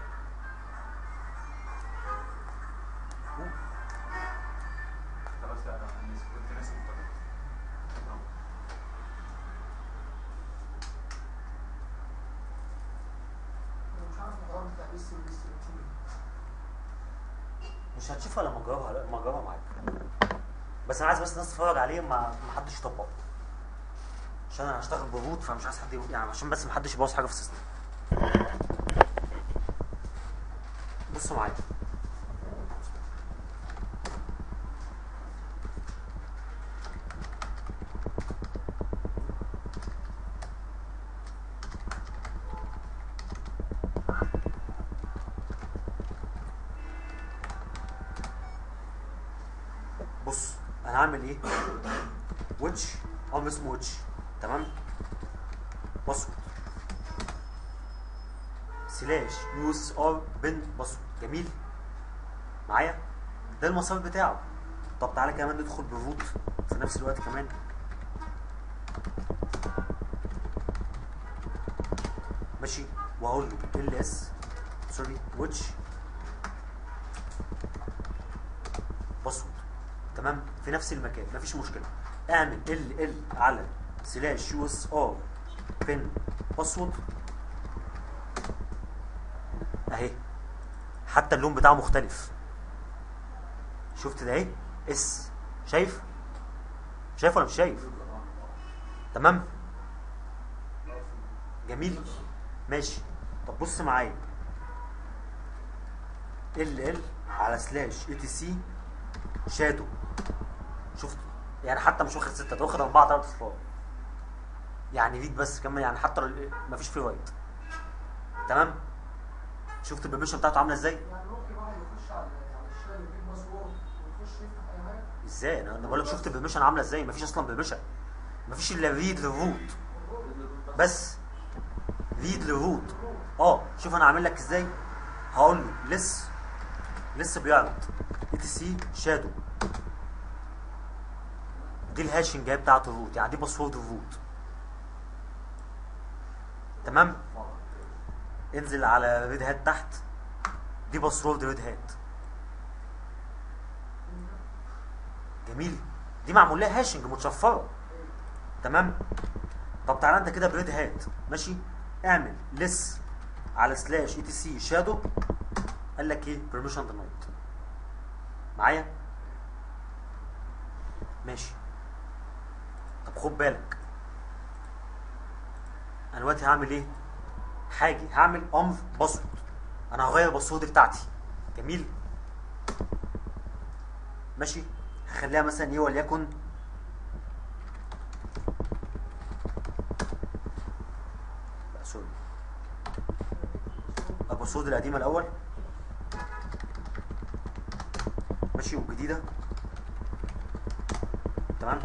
[SPEAKER 4] خلاص لا انا كنت ناسي الفرق.
[SPEAKER 3] انا مش عارف الحوار بتاع اس والاس تي.
[SPEAKER 2] مش هتشوفها لما اجربها معاك. بس انا عايز بس الناس تتفرج عليه، ما حدش يطبقه. عشان انا هشتغل بروت، فمش عايز حد يعني عشان بس ما حدش يبوظ حاجه في السيستم. بصوا معايا. بص انا هعمل ايه؟ ويتش امر اسمه ويتش، تمام. باسورد سلاش يو اس ار بن باسورد. جميل معايا؟ ده المسار بتاعه. طب تعالى كمان ندخل بالروت في نفس الوقت كمان. ماشي. وهقول له ال اس سوري ويتش باسورد، تمام. في نفس المكان مفيش مشكله. اعمل ال على سلاش يو اس ار بن باسورد اهي. حتى اللون بتاعه مختلف. شفت ده اهي اس. شايف ولا مش شايف؟ تمام. جميل ماشي. طب بص معايا، ال على سلاش اي تي سي شادو. شفت يعني حتى مش واخد 6، ده واخد 4 3 اصفار. يعني ريد بس كمان، يعني حتى مفيش فيه رايت. تمام. شفت البرميشن بتاعته عامله ازاي؟
[SPEAKER 3] يعني ممكن واحد يخش على الشاشة يجيب باسورد ويخش يفتح اي حاجه.
[SPEAKER 2] ازاي؟ انا بقول لك شفت البرميشن عامله ازاي؟ مفيش اصلا برميشن، مفيش الا ريد للروت بس. ريد للروت. شوف انا عامل لك ازاي. هقول له لسه بيعرض اي تي سي شادو. دي الهاشنج بتاعت الروت، يعني دي باسورد الروت. تمام. انزل على ريد هات تحت، دي باسورد ريد هات. جميل. دي معمول لها هاشنج متشفره. تمام. طب تعالى انت كده بريد هات، ماشي. اعمل لس على سلاش اي تي سي شادو. قال لك ايه؟ بيرميشن دينايد. معايا؟ ماشي. طب خد بالك، انا دلوقتي هعمل ايه؟ هعمل امر باسورد. انا هغير الباسورد بتاعتي. جميل. ماشي. هخليها مثلا ايه وليكن سوري الباسورد القديمه الاول، ماشي، والجديده. تمام.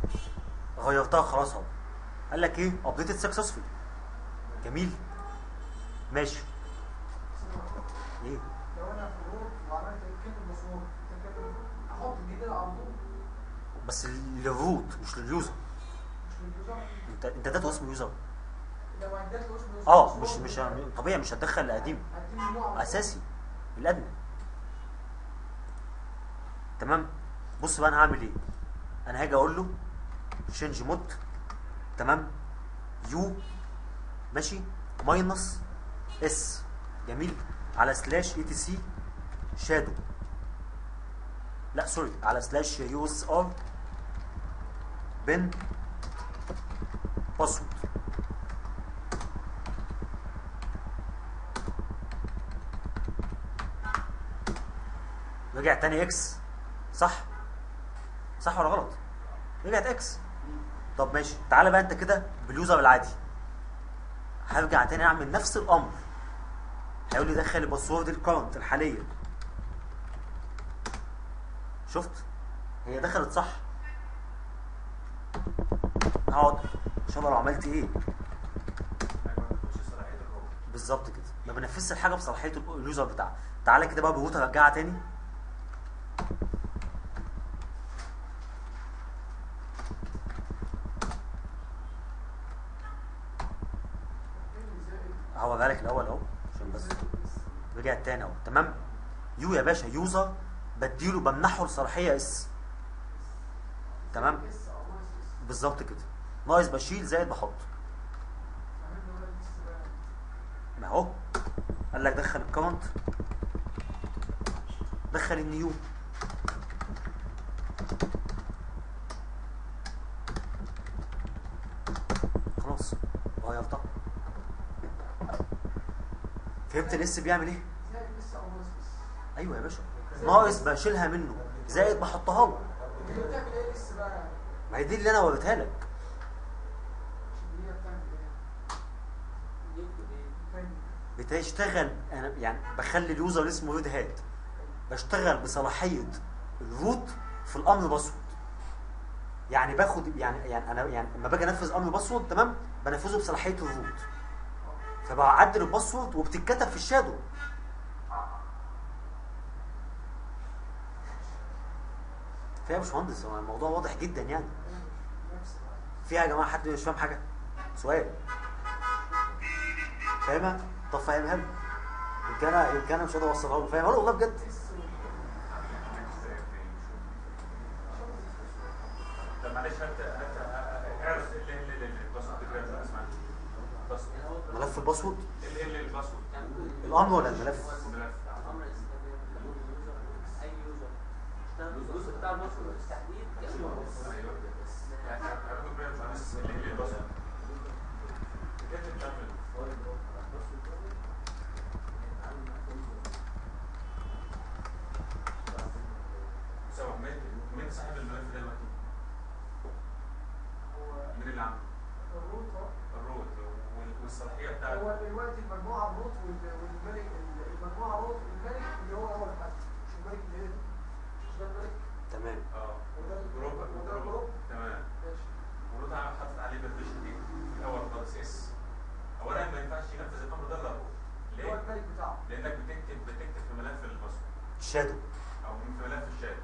[SPEAKER 2] غيرتها خلاص اهو. قال لك ايه؟ ابديتد سكسسفول. جميل. ماشي. ايه؟
[SPEAKER 3] لو انا في الروت وعملت كلمه باسورد احط الجديد على طول
[SPEAKER 2] بس للروت مش لليوزر.
[SPEAKER 3] مش لليوزر.
[SPEAKER 2] انت اديته اسم يوزر.
[SPEAKER 3] لو اديت له اسم يوزر
[SPEAKER 2] مش طبيعي مش هتدخل القديم اساسي الادنى. تمام. بص بقى انا هعمل ايه. انا هاجي اقول له change مود تمام يو ماشي ماينس اس جميل على سلاش اي تي سي شادو، لا سوري على سلاش يو اس ار بن باسورد. رجع تاني اكس صح ولا غلط؟ رجعت اكس. طب ماشي تعالى بقى انت كده باليوزر العادي هرجع تاني اعمل نفس الامر. هيقول لي دخل الباسورد الكرنت الحاليه. شفت هي دخلت صح. هقعد عشان لو عملت ايه بالظبط كده ما بنفذش الحاجه بصلاحيه اليوزر بتاعها. تعالى كده بقى بروت ارجعها تاني. هوريها لك الاول اهو عشان بس رجعت تاني اهو تمام. يو يا باشا يوزر بديله بمنحه الصلاحيه اس تمام بالظبط كده. ناقص بشيل زائد بحط. ما اهو قال لك دخل الكاونت دخل النيو خلاص غيرتها. فهمت الاس بيعمل ايه؟ ايوه يا باشا ناقص بشيلها منه زائد بحطها له. ما هي دي اللي انا وريتها لك. بتشتغل انا يعني بخلي اليوزر اسمه ريد هات بشتغل بصلاحيه الروت في الامر باسورد. يعني باخد يعني انا يعني لما باجي انفذ امر باسورد تمام بنفذه بصلاحيه الروت فبعدل الباسورد وبتتكتب في الشادو. فيها يا باشمهندس هو الموضوع واضح جدا يعني. فيها يا جماعه حد مش فاهم حاجه؟ سؤال فاهمها؟ طب فاهمها له يمكن انا مش قادر اوصلها له. فاهمها له والله بجد.
[SPEAKER 4] طب معلش اعرف الباسورد كده اسمع
[SPEAKER 2] ملف الباسورد
[SPEAKER 4] الباسورد
[SPEAKER 2] الامر ولا الملف؟
[SPEAKER 4] الملف
[SPEAKER 1] اي يوزر الجزء بتاع الباسورد بالتحديد مين صاحب الملف ده دلوقتي؟ مين اللي عامله؟ الروت والصلاحيه بتاعته.
[SPEAKER 3] هو دلوقتي المجموعه الروت والملك المجموعه روت والملك اللي هو اول حد مش الملك اللي هنا مش ده الملك
[SPEAKER 2] تمام
[SPEAKER 3] وده الجروب
[SPEAKER 4] تمام
[SPEAKER 3] ماشي.
[SPEAKER 4] والروت حاطط عليه بالفيشن دي في الاول خالص اس. اولا ما ينفعش ينفذ الامر ده الا الروت.
[SPEAKER 3] هو الملك بتاعه
[SPEAKER 4] لانك بتكتب في ملف الباسورد
[SPEAKER 2] الشادو
[SPEAKER 4] او في ملف الشات.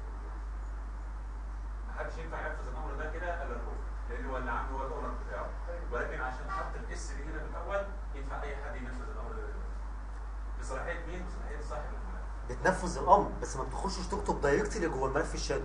[SPEAKER 4] محدش ينفع ينفذ الامر ده كده الا الروت لان هو اللي عنده هو الاونر بتاعه. ولكن عشان حط الاس دي هنا في الاول ينفع اي حد ينفذ الامر ده بصلاحيه مين؟ بصلاحيه صاحب الملف.
[SPEAKER 2] بتنفذ الامر بس ما بتخشش تكتب دايركتلي جوه الملف الشادو.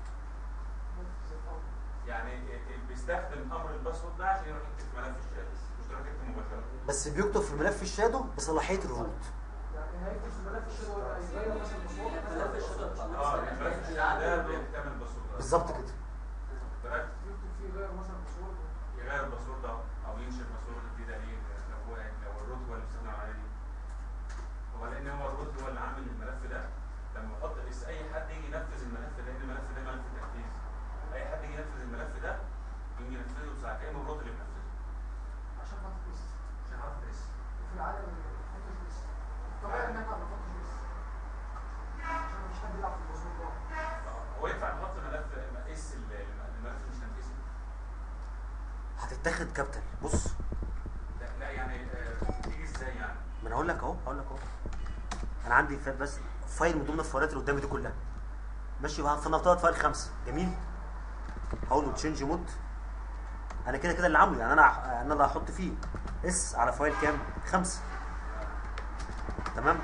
[SPEAKER 4] يعني بيستخدم امر الباسورد ده عشان يروح يكتب في ملف الشات مش يروح يكتب مباشره.
[SPEAKER 2] بس بيكتب في الملف الشادو بصلاحيه الروت.
[SPEAKER 3] يعني هيكتب في ملف الشادو ولا هيغير مثلا الباسورد
[SPEAKER 1] ملف الشادو
[SPEAKER 4] الملف الشات ده بيحتمل الباسورد
[SPEAKER 2] بالظبط كده.
[SPEAKER 3] يكتب فيه غير مثلا الباسورد
[SPEAKER 4] يغير الباسورد او ينشئ باسورد جديد عليه لو الروت هو اللي بيستخدم عليه. هو لان هو الروت هو اللي عامل الملف ده لما يحط اس اي حد يجي ينفذ الملف ده لان الملف ده ملف تنفيذ. اي حد يجي ينفذ الملف ده يجي ينفذه بساعه كانه الروت اللي بينفذه
[SPEAKER 3] عشان حاطط اس
[SPEAKER 4] عشان حاطط اس.
[SPEAKER 3] وفي العاده ما بنحطش اس. طبعا ان احنا ما بنحطش اس عشان مش حد يلعب في الباسورد ده.
[SPEAKER 4] هو ينفع نحط ملف اس الملف مش تنفيذي؟
[SPEAKER 2] هتتاخد كابيتال. بص
[SPEAKER 4] لا يعني تيجي ازاي يعني؟
[SPEAKER 2] انا هقول لك اهو انا عندي بس فايل من ضمن الفايلات اللي قدامي دي كلها ماشي. فنفترض فايل 5 جميل. هقول له تشينج مود. انا كده اللي عامله يعني انا اللي هحط فيه اس على فايل كام 5 تمام.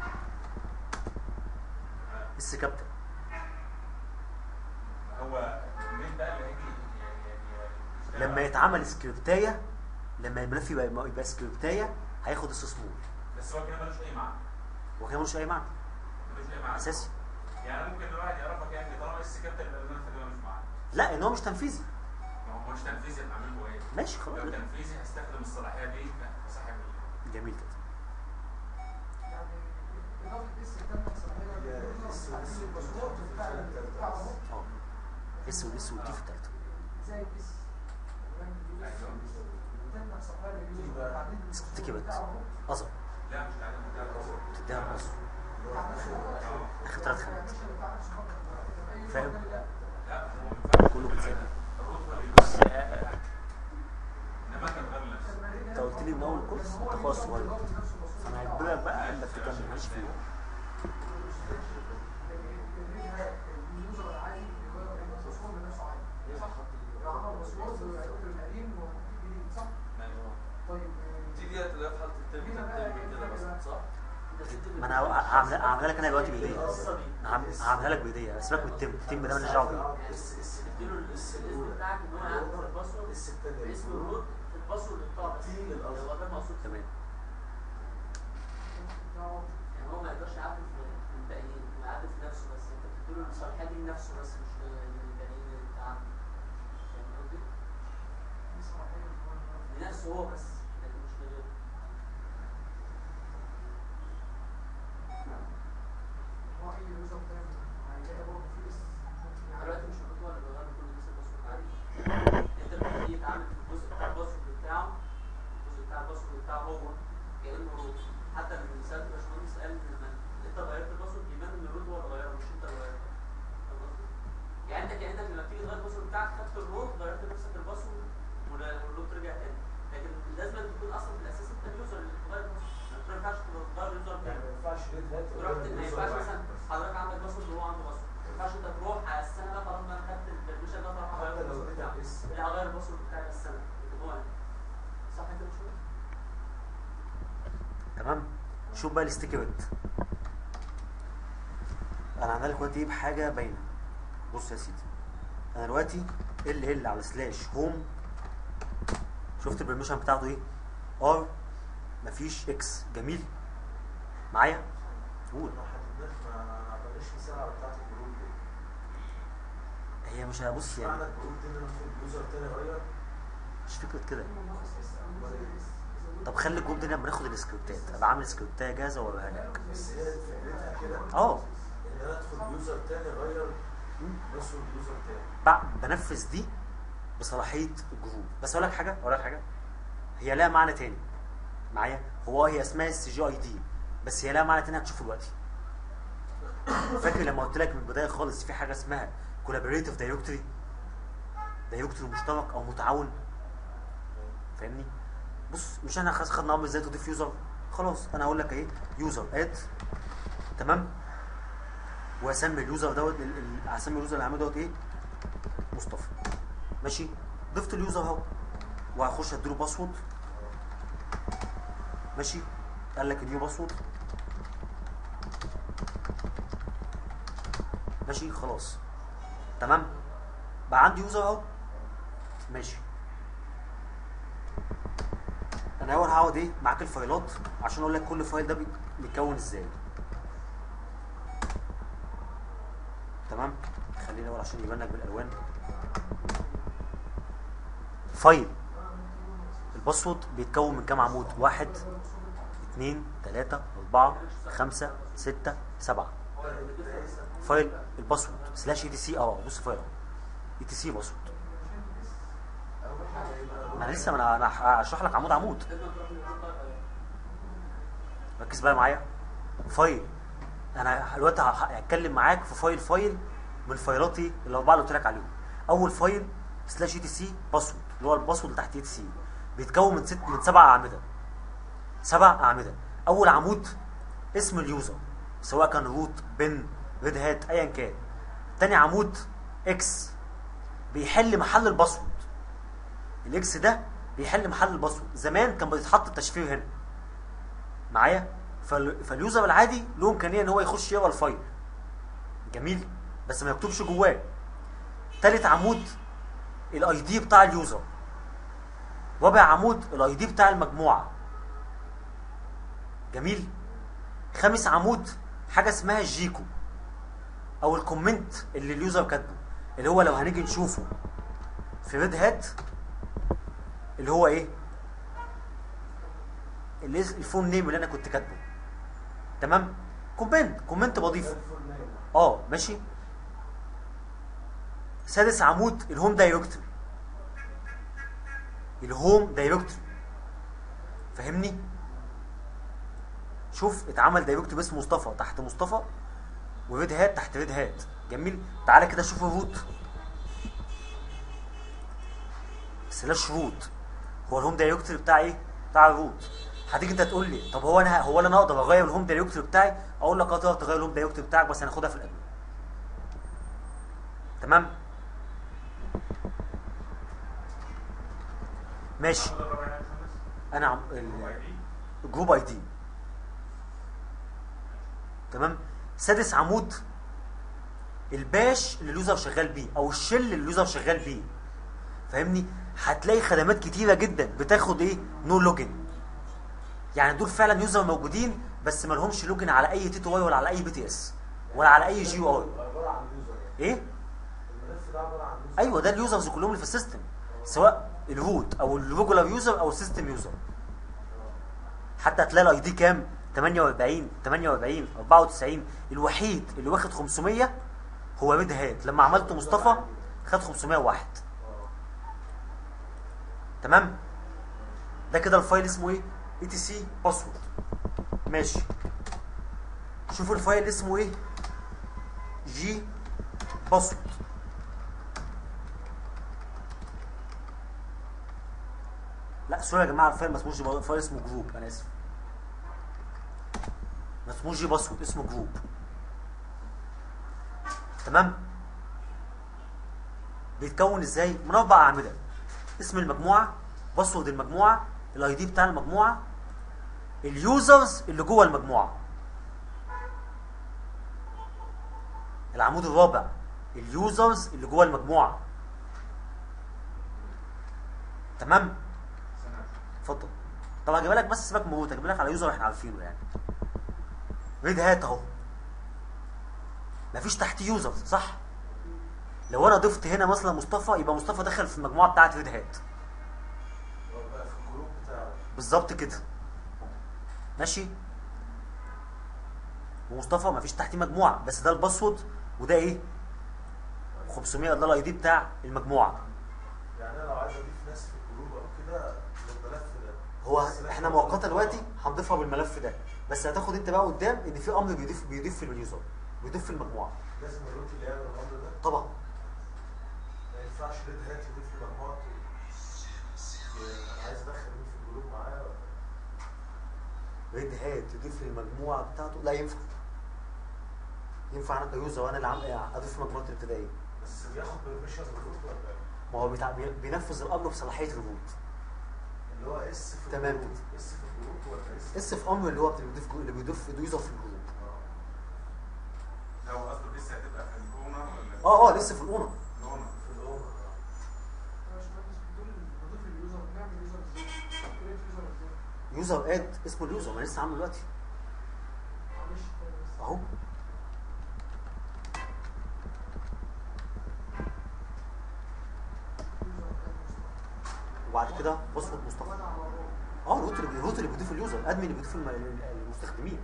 [SPEAKER 2] اس كابتن
[SPEAKER 4] هو مين بقى اللي هيجي يعني
[SPEAKER 2] لما يتعمل سكريبتايه، لما الملف يبقى سكريبتايه هياخد اس سمول.
[SPEAKER 4] بس هو كده ملوش اي معنى.
[SPEAKER 2] هو كده ملوش اي معنى اساسي.
[SPEAKER 4] يعني ممكن الواحد يعرفك يعني طالما اس كابتن يبقى الملف ده ملوش معنى.
[SPEAKER 2] لا ان هو مش تنفيذي.
[SPEAKER 4] ما هو مش تنفيذي يبقى اعمل له ايه؟
[SPEAKER 2] ماشي خلاص.
[SPEAKER 4] لو تنفيذي هستخدم الصلاحيه دي كصاحب
[SPEAKER 2] جميل كده.
[SPEAKER 3] يعني اضافه اس كابتن صلاحيه الباسورد بتاع
[SPEAKER 2] اس والاس والتي في الثالثه
[SPEAKER 3] زي الاس تمنع صلاحيه اليوزر بعدين
[SPEAKER 2] استكبت اصلا.
[SPEAKER 4] لا مش تعليم بتاع الرسول.
[SPEAKER 2] تديها اصلا اخر 3 خانات فاهم.
[SPEAKER 4] لا هو ما ينفعش
[SPEAKER 2] كله بيتسجل.
[SPEAKER 4] الروت هو اللي يدوس انما كان غير نفسه.
[SPEAKER 2] انت قلت لي من اول الكورس انت خلاص صغير، انا هجبرك بقى انك تكمل ماليش فيه.
[SPEAKER 3] اليوزر العادي بيغير الباسورد لنفسه عادي صح؟ يعمل باسورد ويعتبر القديم والجديد صح؟ طيب
[SPEAKER 5] دي اللي في حاله الترم كده بس صح؟
[SPEAKER 2] ما انا هعملها لك انا دلوقتي بايديا. هعملها لك بايديا. سيبك من التيم ده ماليش دعوه بيه.
[SPEAKER 1] اديله الاسم بتاعك ان هو يعرف الباسورد اسم الروت الباسورد بتاعه بس هو ده المقصود
[SPEAKER 2] تمام.
[SPEAKER 1] يعني هو ما يقدرش يعرف الباقيين، هو يعرف نفسه بس. انت بتديله الصلاحيه دي لنفسه بس مش للباقيين اللي انت عامله. فاهم قصدي؟ لنفسه هو بس لكن مش لغيره.
[SPEAKER 3] هو اي يوزر تاني هيلاقي برضه في اس
[SPEAKER 1] دلوقتي مش المفروض هو اللي بيغير كل الناس الباسورد عادي. انت لما تيجي تعمل في الجزء بتاع الباسورد بتاعه، الجزء بتاع الباسورد بتاعه هو كانه روت. حتى المثال الباشمهندس قال ان لما انت غيرت الباسورد يبان ان الروت هو اللي غيره مش انت اللي غيرته. فاهم قصدي؟ يعني انت كانك لما تيجي تغير الباسورد بتاعك خدت الروت غيرت نفسك الباسورد والروت رجع تاني. لكن لازم تكون اصلا في الاساس انت اليوزر اللي بتغير الباسورد. ما ينفعش تغير اليوزر
[SPEAKER 5] يعني
[SPEAKER 1] تاني.
[SPEAKER 5] ما ينفعش
[SPEAKER 1] ما ينفعش مثلا حضرتك عندك باسورد وهو عنده باسورد. ما ينفعش انت تروح على السنه بقى خلاص انا خدت البرميشن ده فاروح اغير الباسورد بتاعي. لا اغير الباسورد بتاعي بس انا هو صح كده شويه.
[SPEAKER 2] تمام. شوف بقى الاستيكي بت. انا عامل لك دلوقتي بحاجه باينه. بص يا سيدي انا دلوقتي ال على سلاش هوم. شفت البرميشن بتاعته ايه؟ ار مفيش اكس. جميل معايا؟ قول.
[SPEAKER 5] ما عملش مثال على بتاعت الجروب دي.
[SPEAKER 2] هي مش هبص يعني
[SPEAKER 5] معنى الجروب دي ان انا في اليوزر تاني غير
[SPEAKER 2] مش فكره كده. طب خلي الجروب دي لما ناخد السكريبتات ابقى عامل سكريبتايه جاهزه واوريها لك.
[SPEAKER 5] بس هي فكرتها كده ان انا ادخل يوزر تاني غير باسورد يوزر تاني.
[SPEAKER 2] بنفذ دي بصلاحيه الجروب. بس اقول لك حاجه هي لها معنى تاني معايا. هي اسمها السي جي اي دي بس هي لها معنى تاني هتشوفه دلوقتي. فاكر لما قلت لك من البدايه خالص في حاجه اسمها كولابوريتيف دايركتوري مشترك او متعاون. فاهمني؟ بص مش احنا خدنا امر ازاي تضيف يوزر. خلاص انا هقول لك ايه يوزر اد تمام. واسمي اليوزر دوت هسمي اليوزر اللي عامله دوت ايه مصطفى. ماشي. ضفت اليوزر اهو وهخش اديله باسورد. ماشي. قال لك نيو باسورد. ماشي خلاص تمام. بقى عندي يوزر اهو. ماشي. انا اول هقعد ايه معاك الفايلات عشان اقول لك كل فايل ده بيتكون ازاي. تمام. خلينا اول عشان يبان لك بالالوان. فايل الباسورد بيتكون من كام عمود؟ 1 2 3 4 5 6 7. فايل الباسورد سلاش اي تي سي. بص فايل اي تي سي باسورد. ما انا لسه انا هشرح لك عمود. ركز بقى معايا. فايل انا دلوقتي هتكلم معاك في فايل من فايلاتي الاربعه اللي قلت لك عليهم. اول فايل سلاش اي تي سي باسورد اللي هو الباسورد تحت اي تي سي بيتكون من 7 اعمده. 7 اعمده. اول عمود اسم اليوزر سواء كان روت بن ريد هات ايا كان. تاني عمود اكس بيحل محل الباسورد. الاكس ده بيحل محل الباسورد. زمان كان بيتحط التشفير هنا معايا، فاليوزر العادي له امكانيه ان هو يخش يقرا الفايل جميل، بس ما يكتبش جواه. تالت عمود الاي دي بتاع اليوزر. رابع عمود الاي دي بتاع المجموعه جميل. خامس عمود حاجه اسمها الجيكو او الكومنت اللي اليوزر كاتبه، اللي هو لو هنيجي نشوفه في ريد هات اللي هو ايه الفون نيم اللي انا كنت كاتبه. تمام، كومنت بضيفه. ماشي. سادس عمود الهوم دايركتوري. الهوم دايركتوري فاهمني؟ شوف اتعمل دايركتوري باسم مصطفى تحت مصطفى، وريد هات تحت ريد هات. جميل. تعالى كده شوف الروت سلاش روت، هو الهوم دايركتوري بتاع ايه؟ بتاع الروت. هتيجي انت تقول لي طب هو انا اقدر اغير الهوم دايركتوري بتاعي؟ اقول لك تقدر تغير الهوم دايركتوري بتاعك، بس هناخدها في الادمن. تمام ماشي. انا الجروب اي دي. تمام. سادس عمود الباش اللي اليوزر شغال بيه او الشل اللي اليوزر شغال بيه فاهمني؟ هتلاقي خدمات كتيره جدا بتاخد ايه؟ نو لوجن. يعني دول فعلا يوزر موجودين بس ما لهمش لوجن على اي تي تو واي ولا على اي بي تي اس ولا على اي جي او اي. ايه؟
[SPEAKER 5] الملف ده عباره عن يوزر.
[SPEAKER 2] ايوه ده اليوزرز كلهم اللي في السيستم، سواء الروت او الريجولار يوزر او السيستم يوزر. حتى هتلاقي الاي دي كام؟ 48 94. الوحيد اللي واخد 500 هو ريد هات. لما عملت مصطفى خد 501. تمام. ده كده الفايل اسمه ايه؟ اي تي سي باسورد. ماشي. شوفوا الفايل اسمه ايه؟ جي باسورد. لا سوري يا جماعه، الفايل ما اسموش جي، الفايل اسمه جروب. انا اسف، ما اسموش جي باسورد، اسمه جروب. تمام. بيتكون ازاي؟ من 4 اعمده: اسم المجموعه، باسورد المجموعه، الاي دي بتاع المجموعه، اليوزرز اللي جوه المجموعه. العمود الرابع اليوزرز اللي جوه المجموعه. تمام. اتفضل. طب هجيب لك بس سيبك موت، هجيب لك على يوزر احنا عارفينه يعني. ريد هات اهو مفيش تحتيه يوزرز صح؟ لو انا ضفت هنا مثلا مصطفى يبقى مصطفى دخل في المجموعه بتاعت ريد هات.
[SPEAKER 5] بقى في الجروب بتاعه
[SPEAKER 2] بالظبط كده. ماشي. ومصطفى مفيش تحتيه مجموعه، بس ده الباسورد وده ايه؟ 500 ده الاي دي بتاع المجموعه.
[SPEAKER 5] يعني انا لو عايز اضيف ناس في الجروب او كده بالملف ده،
[SPEAKER 2] هو احنا مؤقتا دلوقتي هنضيفها بالملف ده، بس هتاخد انت بقى قدام ان في امر بيضيف في اليوزر، بيضيف في المجموعه.
[SPEAKER 5] لازم الروت اللي يعمل الامر ده.
[SPEAKER 2] طبعا
[SPEAKER 5] ما ينفعش ريد هات يضيف لي مجموعه. انا عايز ادخل مين في الجروب معايا.
[SPEAKER 2] ريد هات يضيف للمجموعه بتاعته؟ لا ينفع. ينفع انا كيوزر وانا اللي اضيف مجموعه الابتدائيه،
[SPEAKER 5] بس بياخد بيرميشن الروت ولا
[SPEAKER 2] ما هو بينفذ الامر بصلاحيه الروت.
[SPEAKER 5] اللي هو اس في
[SPEAKER 2] تمام
[SPEAKER 5] الجروب. اس في الجروب ولا
[SPEAKER 2] اس في امر اللي هو بيضيف يوزر في الجروب.
[SPEAKER 4] لو قصده لسه هتبقى في الاونر ولا
[SPEAKER 2] لسه في الاونر.
[SPEAKER 4] الاونر
[SPEAKER 5] في الاونر.
[SPEAKER 3] يا باشمهندس بتقول نضيف اليوزر، نعمل يوزر ازاي؟ كريت يوزر ازاي؟
[SPEAKER 2] يوزر اد اسمه اليوزر، ما أنا لسه عامله دلوقتي
[SPEAKER 3] معلش تاني بس.
[SPEAKER 2] اهو.
[SPEAKER 3] يوزر اد
[SPEAKER 2] وبعد كده باسورد مصطفى.
[SPEAKER 3] وانا على الروم.
[SPEAKER 2] الروت اللي بيضيف اليوزر، الادمن اللي بيضيف المستخدمين.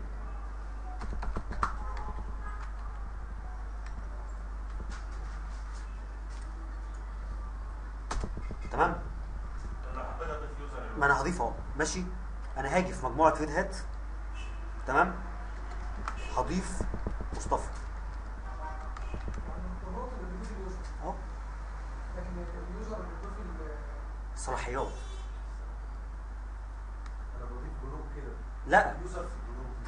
[SPEAKER 2] تمام.
[SPEAKER 4] لو حبيت اضيف يوزر
[SPEAKER 2] ما انا هضيف اهو. ماشي. انا هاجي في مجموعه ريد هات. تمام. هضيف مصطفى
[SPEAKER 3] يعني الروت اللي بيضيف اليوزر،
[SPEAKER 2] اهو.
[SPEAKER 3] لكن اليوزر اللي بيضيف
[SPEAKER 2] صلاحيات.
[SPEAKER 5] انا بضيف جروب كده.
[SPEAKER 2] لا
[SPEAKER 5] اليوزر في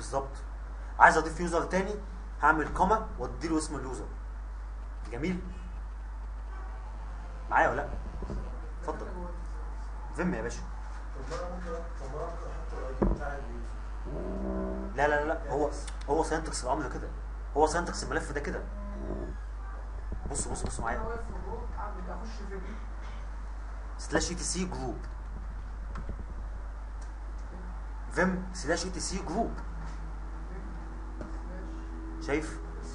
[SPEAKER 2] بالظبط. عايز اضيف يوزر تاني هعمل كوما واديله اسم اليوزر. جميل معايا ولا لا؟ اتفضل. فيم يا باشا.
[SPEAKER 5] طب ما انا ممكن احط الاي دي بتاع اليوزر.
[SPEAKER 2] لا لا لا هو سينتكس الامر كده، هو سينتكس الملف ده كده. بص
[SPEAKER 3] انا
[SPEAKER 2] معايا.
[SPEAKER 3] واقف في الجروب اعمل اخش في
[SPEAKER 2] سلاش اي تي سي جروب، فيم سلاش اي تي سي جروب. شايف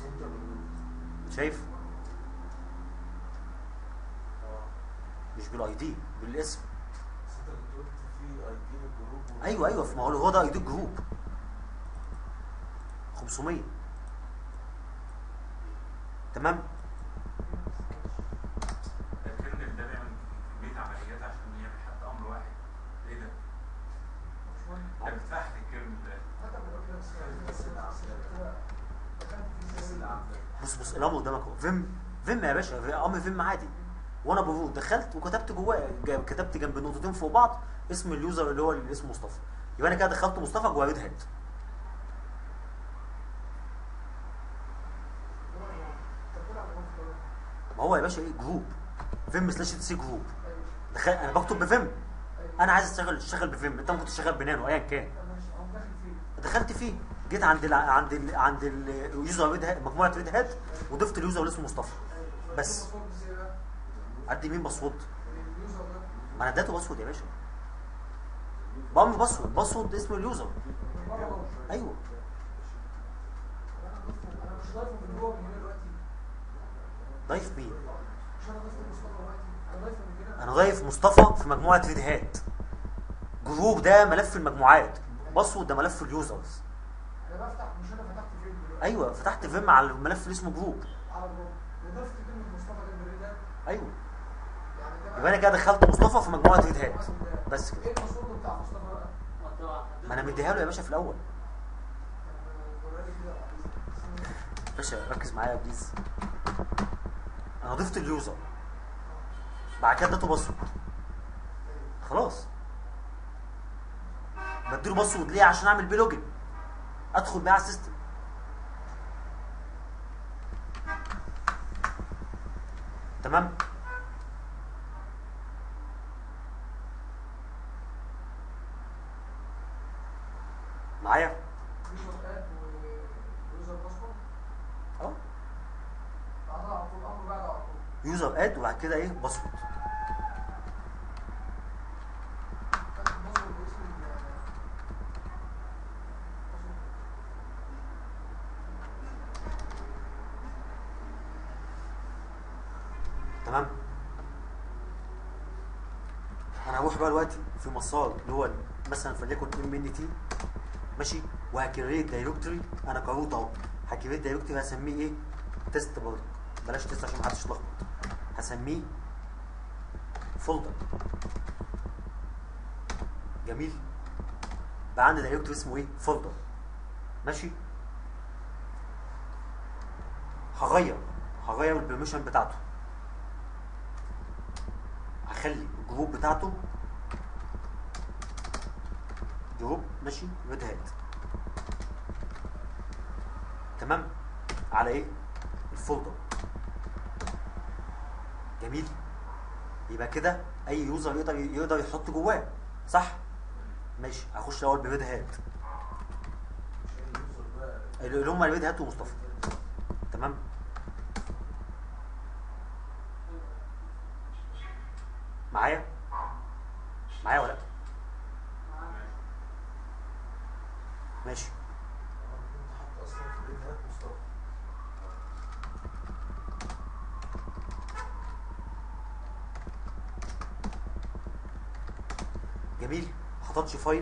[SPEAKER 2] مش بالاي دي، بالاسم.
[SPEAKER 5] بس انت كنت قلت في اي دي للجروب
[SPEAKER 2] ايوه ما هو ده اي دي الجروب 500. تمام.
[SPEAKER 4] الكيرنل ده بيعمل كميه عمليات عشان يعمل حتى امر واحد. ايه ده؟ ده بتفتح الكيرنل ده.
[SPEAKER 2] بص الامر قدامك اهو. فيم يا باشا، امر فيم عادي. وانا بفوت دخلت وكتبت جواه، كتبت جنب نقطتين فوق بعض اسم اليوزر اللي هو اللي اسمه مصطفى، يبقى انا كده دخلت مصطفى جوه ريد هات. ما هو يا باشا ايه جروب فيم سلاش تي سي جروب. دخل انا بكتب بفيم، انا عايز اشتغل بفيم، انت ممكن تشتغل بنانو ايا كان. دخلت فيه، جيت عند اليوزر ريد هات، مجموعه ريد هات، وضفت اليوزر اللي اسمه مصطفى بس. ادي مين باسورد؟ ما انا اديته باسورد يا باشا، بامر باسورد اسم اليوزر. ايوه
[SPEAKER 3] انا مش ضايفه من جوه من هنا دلوقتي.
[SPEAKER 2] ضايف مين؟
[SPEAKER 3] مش انا ضايف مصطفى دلوقتي، انا ضايفه من هنا.
[SPEAKER 2] انا ضايف مصطفى في مجموعه ريد هات. جروب ده ملف المجموعات، باسورد ده ملف اليوزرز.
[SPEAKER 3] انا بفتح، مش انا فتحت فيلم دلوقتي.
[SPEAKER 2] ايوه فتحت فيم على الملف اللي اسمه جروب.
[SPEAKER 3] على الجروب وضفت كلمه مصطفى جنب الريدات.
[SPEAKER 2] ايوه
[SPEAKER 3] يعني ده
[SPEAKER 2] يبقى انا كده دخلت مصطفى في مجموعه ريد هات بس كده.
[SPEAKER 3] ايه الباسورد بتاع مصطفى بقى؟
[SPEAKER 2] ما انا مديها له يا باشا في الاول.
[SPEAKER 3] وراني كده.
[SPEAKER 2] باشا ركز معايا يا بليز. انا ضفت اليوزر، بعد كده اديته باسورد، خلاص. بديله باسورد ليه؟ عشان اعمل بيه لوجن، ادخل بيه على السيستم. تمام. معايا؟
[SPEAKER 3] يوزر اد ويوزر باسورد.
[SPEAKER 2] اه
[SPEAKER 3] بعدها على طول امر بعد على طول.
[SPEAKER 2] يوزر اد وبعد كده ايه باسورد.
[SPEAKER 3] كاتب باسورد باسم
[SPEAKER 2] تمام. انا هروح بقى دلوقتي في مسار اللي هو مثلا فليكن ام ان تي ماشي، وهكريت دايركتوري. انا قروت اهو، هكريت دايركتوري هسميه ايه؟ تيست برضه، بلاش تيست عشان محدش يتلخبط. هسميه فولدر. جميل. بقى عندي دايركتوري اسمه ايه؟ فولدر. ماشي. هغير البرميشن بتاعته، هخلي الجروب بتاعته جروب ماشي ريد هات. تمام. على ايه؟ الفولدر. جميل. يبقى كده اي يوزر يقدر يحط جواه، صح؟ ماشي. هخش الاول بريد هات اللي هم ريد هات ومصطفى. تمام. معايا ولا لا؟ ماشي.
[SPEAKER 5] حط اصلا في الريدات مصطفى.
[SPEAKER 2] جميل. حطيتش فايل،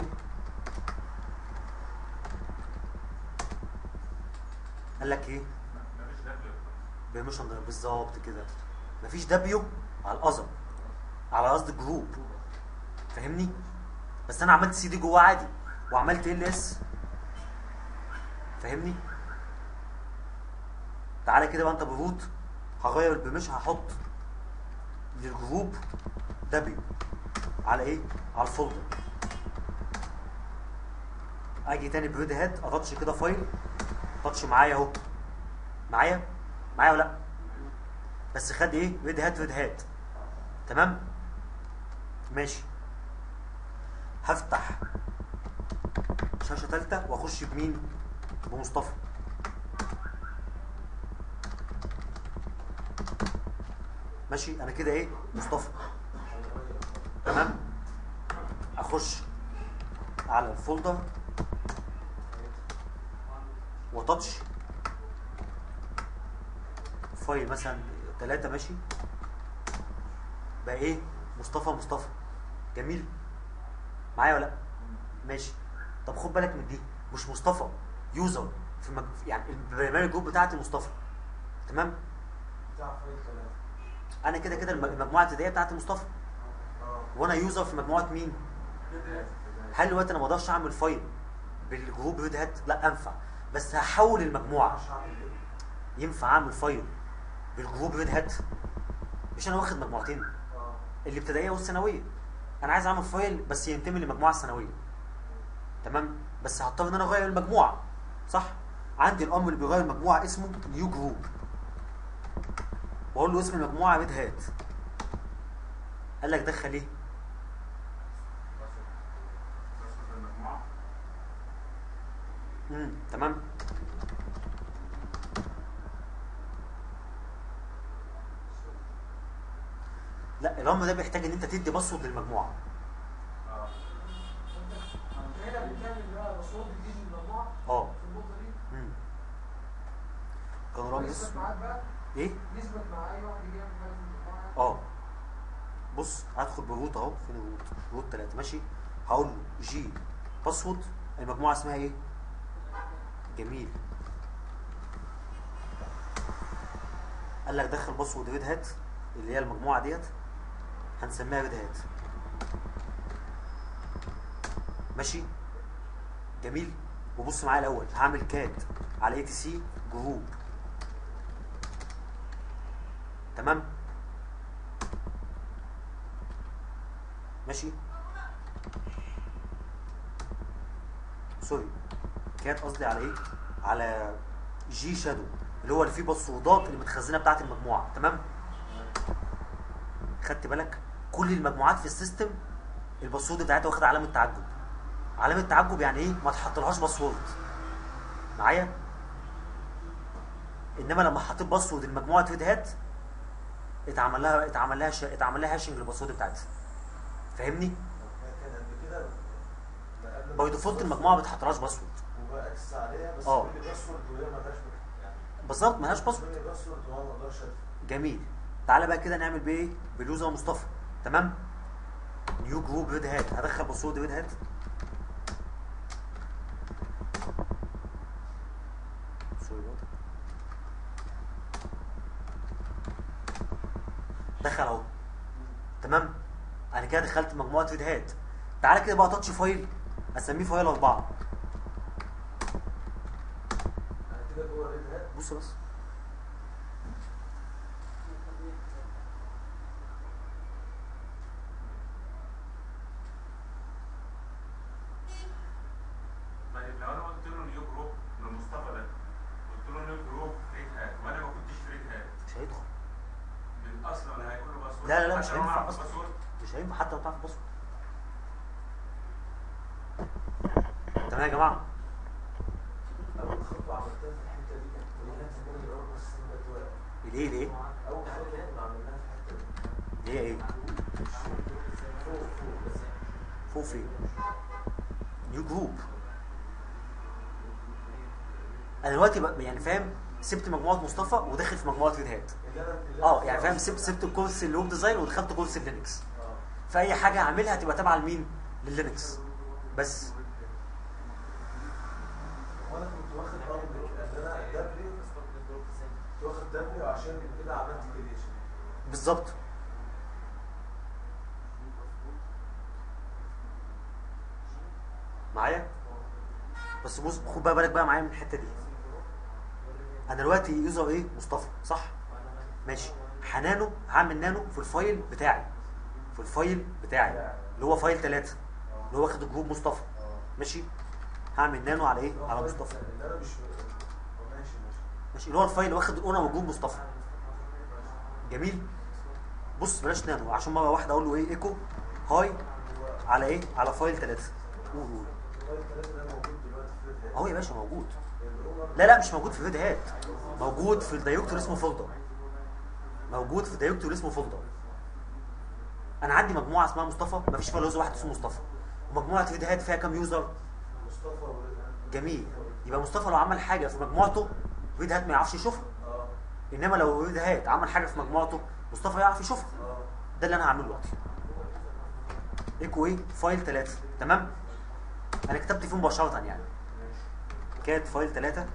[SPEAKER 2] قال لك ايه؟
[SPEAKER 4] مفيش دبليو.
[SPEAKER 2] بيرميشن بالظبط كده. مفيش دبليو على الاذر، على قصد الجروب، فاهمني؟ بس انا عملت سي دي جواه عادي، وعملت ال اس، فاهمني؟ تعالى كده بقى انت بروت، هغير البرميشن، هحط للجروب دبليو على ايه؟ على الفولدر. اجي تاني بريد هات اتاتش كده فايل، تاتش معايا اهو، معايا ولا لا؟ بس خد ايه؟ ريد هات. تمام ماشي. هفتح شاشه ثالثه واخش بمين؟ بمصطفى. ماشي، انا كده ايه؟ مصطفى. تمام. اخش على الفولدر وتاتش فايل مثلا 3 ماشي، بقى ايه؟ مصطفى. جميل معايا ولا لا؟ ماشي. طب خد بالك من دي، مش مصطفى يوزر في يعني البرنامج الجروب بتاعتي مصطفى. تمام.
[SPEAKER 5] بتاع فايل 3.
[SPEAKER 2] انا كده المجموعه الابتدائيه بتاعتي مصطفى، وانا يوزر في مجموعه مين؟ هل دلوقتي انا ما اقدرش اعمل فايل بالجروب ريد هات؟ لا انفع، بس هحول المجموعه. ينفع اعمل فايل بالجروب ريد هات؟ مش انا واخد مجموعتين، الابتدائيه والثانويه، انا عايز اعمل فايل بس ينتمي للمجموعه الثانويه. تمام. بس هضطر ان انا اغير المجموعه، صح؟ عندي الامر اللي بيغير المجموعه اسمه نيو جروب، واقول له اسم المجموعه ريد هات. قال لك دخل ايه؟ تمام. لا، الامر ده بيحتاج ان انت تدي باسورد للمجموعه.
[SPEAKER 3] هنا بنعمل بقى باسورد جديد للمجموعه في النقطه دي.
[SPEAKER 2] كان رامز
[SPEAKER 3] يثبت معاك بقى
[SPEAKER 2] ايه؟
[SPEAKER 3] يثبت مع اي واحد يجي يعمل حاجه في المجموعه.
[SPEAKER 2] بص، هدخل بالروت اهو. فين الروت؟ روت 3 ماشي. هقول له جي باسورد، المجموعه اسمها ايه؟ جميل. قال لك دخل باسورد ريد هات اللي هي المجموعه ديت، هنسميها ريد هات. ماشي جميل. وبص معايا الاول، هعمل كاد على اي تي سي جروب. تمام ماشي. سوري، كاد قصدي على ايه؟ على جي شادو اللي هو اللي فيه باسوردات اللي متخزنه بتاعت المجموعه. تمام. خدت بالك؟ كل المجموعات في السيستم الباسورد بتاعتها واخد علامه تعجب. علامه تعجب يعني ايه؟ ما تحطلهاش باسورد. معايا؟ انما لما حطيت باسورد لمجموعه ريد هات اتعمل لها هاشنج للباسورد بتاعتها. فاهمني؟
[SPEAKER 5] كان قبل كده
[SPEAKER 2] باي ديفولت المجموعه ما بتحطلهاش باسورد.
[SPEAKER 5] وبقى اكسس عليها بس كل باسورد وهي مالهاش يعني
[SPEAKER 2] بالظبط مالهاش باسورد.
[SPEAKER 5] كل باسورد وانا ما اقدرش ادخل.
[SPEAKER 2] جميل. تعالى بقى كده نعمل بايه؟ باليوزر مصطفى. تمام. نيو جروب ريد هات، هدخل باسورد ريد هات. دخل اهو. تمام. انا كده دخلت مجموعه ريد هات. تعالى كده بقى تاتش فايل، اسميه فايل 4.
[SPEAKER 5] انا كده جوه ريد هات.
[SPEAKER 2] بص بس،
[SPEAKER 4] طيب لو انا قلت له نيو جروب لمصطفى ده، قلت له نيو جروب ريد هات وانا ما كنتش في ريد هات،
[SPEAKER 2] مش هيدخل.
[SPEAKER 4] من اصلا هيقول له باسورد؟
[SPEAKER 2] لا مش
[SPEAKER 4] حتى لو
[SPEAKER 2] هينفع
[SPEAKER 4] أعرف
[SPEAKER 2] اصلا.
[SPEAKER 4] باسورد؟
[SPEAKER 2] مش هينفع حتى لو تعرف باسورد. تمام يا جماعه.
[SPEAKER 5] اول خطوه عملتها في الحته دي كانت كلها في كل الاول بس بقت واقع.
[SPEAKER 2] ليه؟
[SPEAKER 5] اول خطوه كنا عملناها في الحته دي
[SPEAKER 2] هي ايه؟ فوق فين؟ نيو جروب. انا دلوقتي يعني فاهم، سبت مجموعه مصطفى وداخل في مجموعه ريد هات. يعني فاهم، سبت الكورس الويب ديزاين ودخلت كورس اللينكس. فاي حاجه هعملها هتبقى تابعه لمين؟ لللينكس بس.
[SPEAKER 5] وانا كنت واخد امر ان انا دبليو كنت واخد دبليو عشان كده عملت كريشن.
[SPEAKER 2] بالظبط. معايا؟ بس بص، خد بقى بالك بقى معايا من الحته دي. انا دلوقتي يوزر ايه؟ مصطفى، صح؟ ماشي. هنانو، هعمل نانو في الفايل بتاعي، اللي هو فايل 3 اللي هو واخد الجروب مصطفى. ماشي. هعمل نانو على ايه؟ على مصطفى.
[SPEAKER 5] اللي انا مش ماشي.
[SPEAKER 2] ماشي، اللي هو الفايل واخد الاونر وجروب مصطفى. جميل. بص بلاش نانو عشان مره واحده اقول له ايه ايكو هاي على ايه؟ على فايل 3. قول
[SPEAKER 5] فايل 3 ده موجود دلوقتي في ريد هات.
[SPEAKER 2] اهو يا باشا موجود. لا مش موجود في ريد هات، موجود في الدايركتور اسمه فولدر. موجود في الدايركتور اسمه فولدر. انا عندي مجموعه اسمها مصطفى، مفيش فيها يوزر واحد اسمه مصطفى. ومجموعه ريد هات فيها كام يوزر؟
[SPEAKER 5] مصطفى وريد هات.
[SPEAKER 2] جميل. يبقى مصطفى لو عمل حاجه في مجموعته ريد هات ما يعرفش يشوفها. انما لو ريد هات عمل حاجه في مجموعته مصطفى يعرف يشوفها. ده اللي انا هعمله دلوقتي. ايكو ايه؟ فايل 3. تمام؟ انا كتبت فيه مباشره يعني. كات فايل 3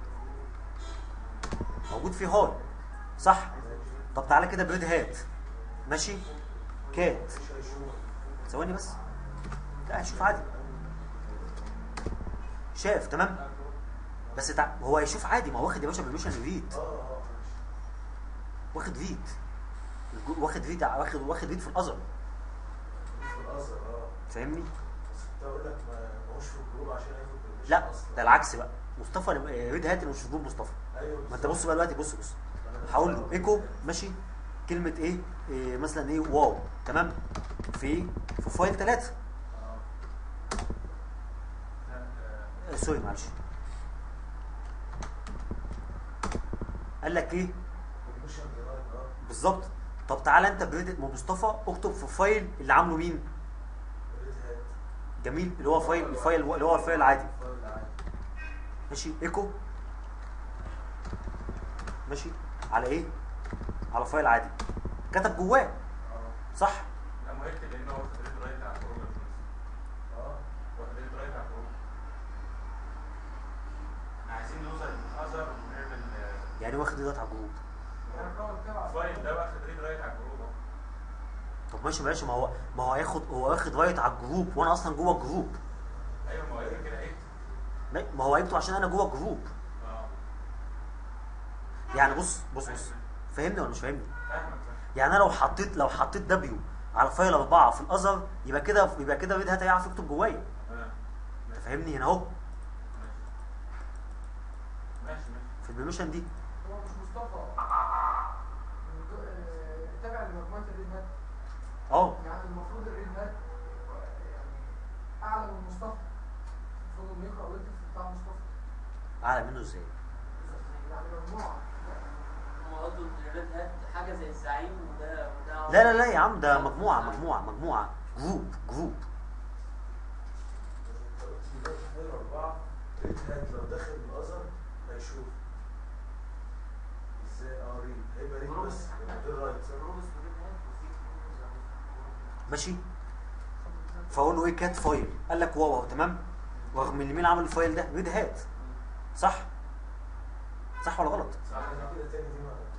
[SPEAKER 2] موجود فيه هاي صح؟ طب تعالى كده بريد هات. ماشي؟ كات ثواني بس. لا هيشوف عادي. شاف تمام؟ بس هو هيشوف عادي، ما هو واخد يا باشا بريميشن ريد. واخد ريد. واخد ريد في الازر. فاهمني؟
[SPEAKER 5] بس كنت اقول لك ما هوش في الجروب عشان ياخد permission
[SPEAKER 2] لا
[SPEAKER 5] أصلاً.
[SPEAKER 2] ده العكس بقى. مصطفى ريد هات اللي مش في جروب مصطفى.
[SPEAKER 5] ايوه
[SPEAKER 2] ما انت بص بقى دلوقتي. بص هقول له ايكو ماشي كلمه إيه مثلا ايه واو. تمام؟ في فايل 3. سوري معلش. قال لك ايه؟
[SPEAKER 5] permission denied.
[SPEAKER 2] بالظبط. طب تعالى انت بريد مصطفى اكتب في فايل اللي عامله مين؟
[SPEAKER 5] ريد هات.
[SPEAKER 2] جميل. اللي هو الفايل اللي هو الفايل العادي.
[SPEAKER 5] فايل عادي.
[SPEAKER 2] ماشي ايكو ماشي على ايه؟ على فايل عادي كتب جواه صح؟
[SPEAKER 4] لا ما يكتب لانه هو واخد ريد رايت على الجروب. واخد ريد رايت على الجروب. احنا عايزين نوصل للازر ونعمل
[SPEAKER 2] يعني واخد ريد على الجروب.
[SPEAKER 4] فايل ده واخد ريد رايت على الجروب اهو.
[SPEAKER 2] طب ماشي ما هو هو واخد رايت على الجروب وانا اصلا جوه الجروب.
[SPEAKER 4] ايوه ما هو يكتب كده ايه؟
[SPEAKER 2] ما هو هيكتب عشان انا جوه الجروب. يعني بص فاهمني ولا مش فاهمني؟
[SPEAKER 4] فاهمك.
[SPEAKER 2] يعني انا لو حطيت دبليو على فايل 4 في الازر يبقى كده ريد هات هيعرف يكتب جوايا. انت فاهمني هنا اهو
[SPEAKER 4] ماشي
[SPEAKER 2] في البرميشن دي.
[SPEAKER 3] هو مش مصطفى تابع لمجموعه الريد هات. يعني المفروض الريد هات يعني اعلى من مصطفى. المفروض انه يقرا ويكتب بتاع مصطفى.
[SPEAKER 2] اعلى منه ازاي؟
[SPEAKER 3] يعني مجموعه.
[SPEAKER 1] هم قصدوا ان الريد هات حاجه زي الزعيم وده
[SPEAKER 2] لا يا عم ده مجموعه جروب.
[SPEAKER 5] فايل 4 ريد هات لو داخل الازر هيشوف ازاي. ريد هيبقى ريد بس من غير رايت.
[SPEAKER 2] ماشي. فاقول له ايه كات فايل. قال لك واو اهو تمام. رغم ان مين عمل الفايل ده؟ ريد هات. صح ولا غلط؟
[SPEAKER 5] كده تاني دي بقى.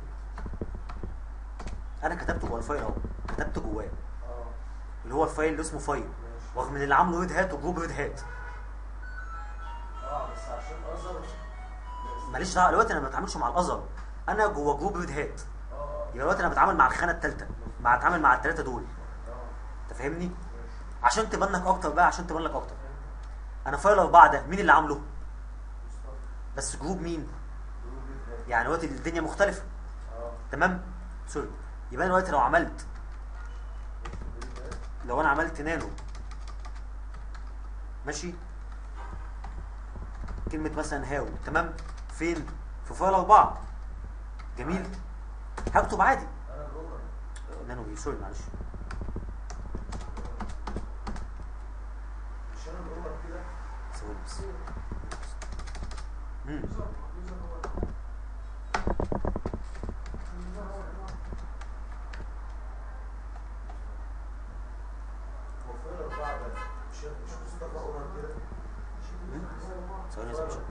[SPEAKER 2] انا كتبته جوه الفايل اهو. كتبته جواه اللي هو الفايل اللي اسمه فايل. رغم ان اللي عامله ريد هات وجروب ريد هات.
[SPEAKER 5] بس عشان ازر
[SPEAKER 2] ماليش دعوه دلوقتي. انا ما بتعاملش مع الازر، انا جوه جروب ريد هات. يبقى دلوقتي انا بتعامل مع الخانه الثالثه، بتعامل مع الثلاثه دول. انت فاهمني؟ عشان تبان لك اكتر. انا فايل 4 ده مين اللي عامله؟ بس جروب مين؟ يعني دلوقتي الدنيا مختلفه. تمام؟ سوري. يبقى دلوقتي لو انا عملت نانو ماشي كلمه مثلا هاو تمام. فين؟ في فايل 4. جميل. هكتب عادي نانو دي. سوري معلش.
[SPEAKER 5] مش انا بقول لك كده.
[SPEAKER 2] ثواني بس.
[SPEAKER 5] هو فايل 4 ده مش مصطفى اونر كده.
[SPEAKER 2] ثواني يا باشا.